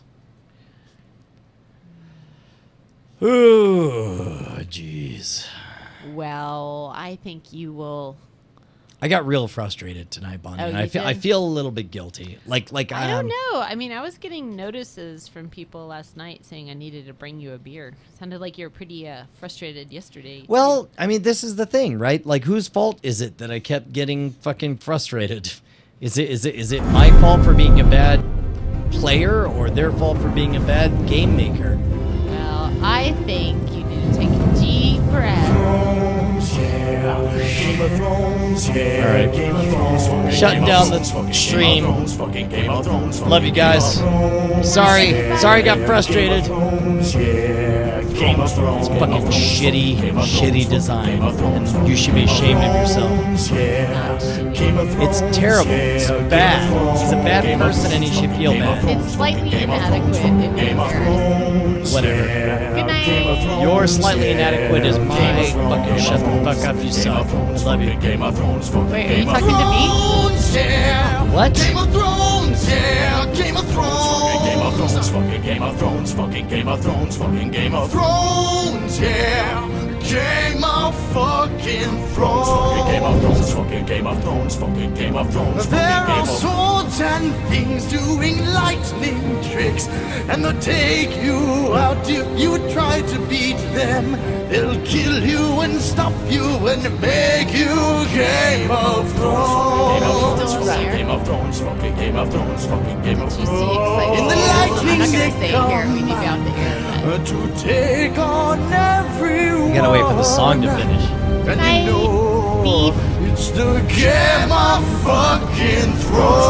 Speaker 2: Oh, jeez.
Speaker 14: Well, I think you will.
Speaker 2: I got real frustrated tonight, Bonnie.
Speaker 14: Oh,
Speaker 2: and
Speaker 14: you
Speaker 2: I feel I
Speaker 14: did?
Speaker 2: feel a little bit guilty. Like like
Speaker 14: I don't
Speaker 2: um,
Speaker 14: know. I mean, I was getting notices from people last night saying I needed to bring you a beer. Sounded like you were pretty uh, frustrated yesterday.
Speaker 2: Well, I mean, this is the thing, right? Like, whose fault is it that I kept getting fucking frustrated? Is it is it is it my fault for being a bad player, or their fault for being a bad game maker?
Speaker 14: Well, I think you need to take a deep breath.
Speaker 10: Game of Thrones, yeah.
Speaker 2: All right.
Speaker 10: Game of Thrones, fucking
Speaker 2: Shutting
Speaker 10: Game
Speaker 2: down
Speaker 10: of
Speaker 2: the
Speaker 10: Thrones, fucking
Speaker 2: stream.
Speaker 10: Game of Thrones, fucking Game of Thrones,
Speaker 2: Love you guys. Sorry, sorry, I got frustrated.
Speaker 10: Yeah,
Speaker 2: Game of Thrones. It's fucking shitty, shitty design. And you should be ashamed of yourself. It's terrible. It's bad. He's a bad person and he should feel bad.
Speaker 21: It's slightly inadequate in comparison.
Speaker 2: Whatever.
Speaker 21: Good night.
Speaker 2: Your slightly inadequate is my fucking shut the fuck up, you suck. I love you.
Speaker 21: Wait, are you talking to me?
Speaker 2: What?
Speaker 22: Game of Thrones, yeah, Game of Thrones. Game of Thrones, fucking Game of Thrones, fucking Game of Thrones, fucking Game of Thrones, yeah. Game of fucking Thrones. Fucking Game of Thrones, fucking Game of Thrones, fucking Game of Thrones. There are swords and things doing lightning tricks, and they'll take you out if you try to beat them. They'll kill you and stop you and make you Game of Thrones. Game of Thrones, fucking Game of Thrones, fucking Game of Thrones. In the lightning they come to take on everyone.
Speaker 2: You gotta wait for the song to finish.
Speaker 22: And you know it's the Game of fucking Thrones.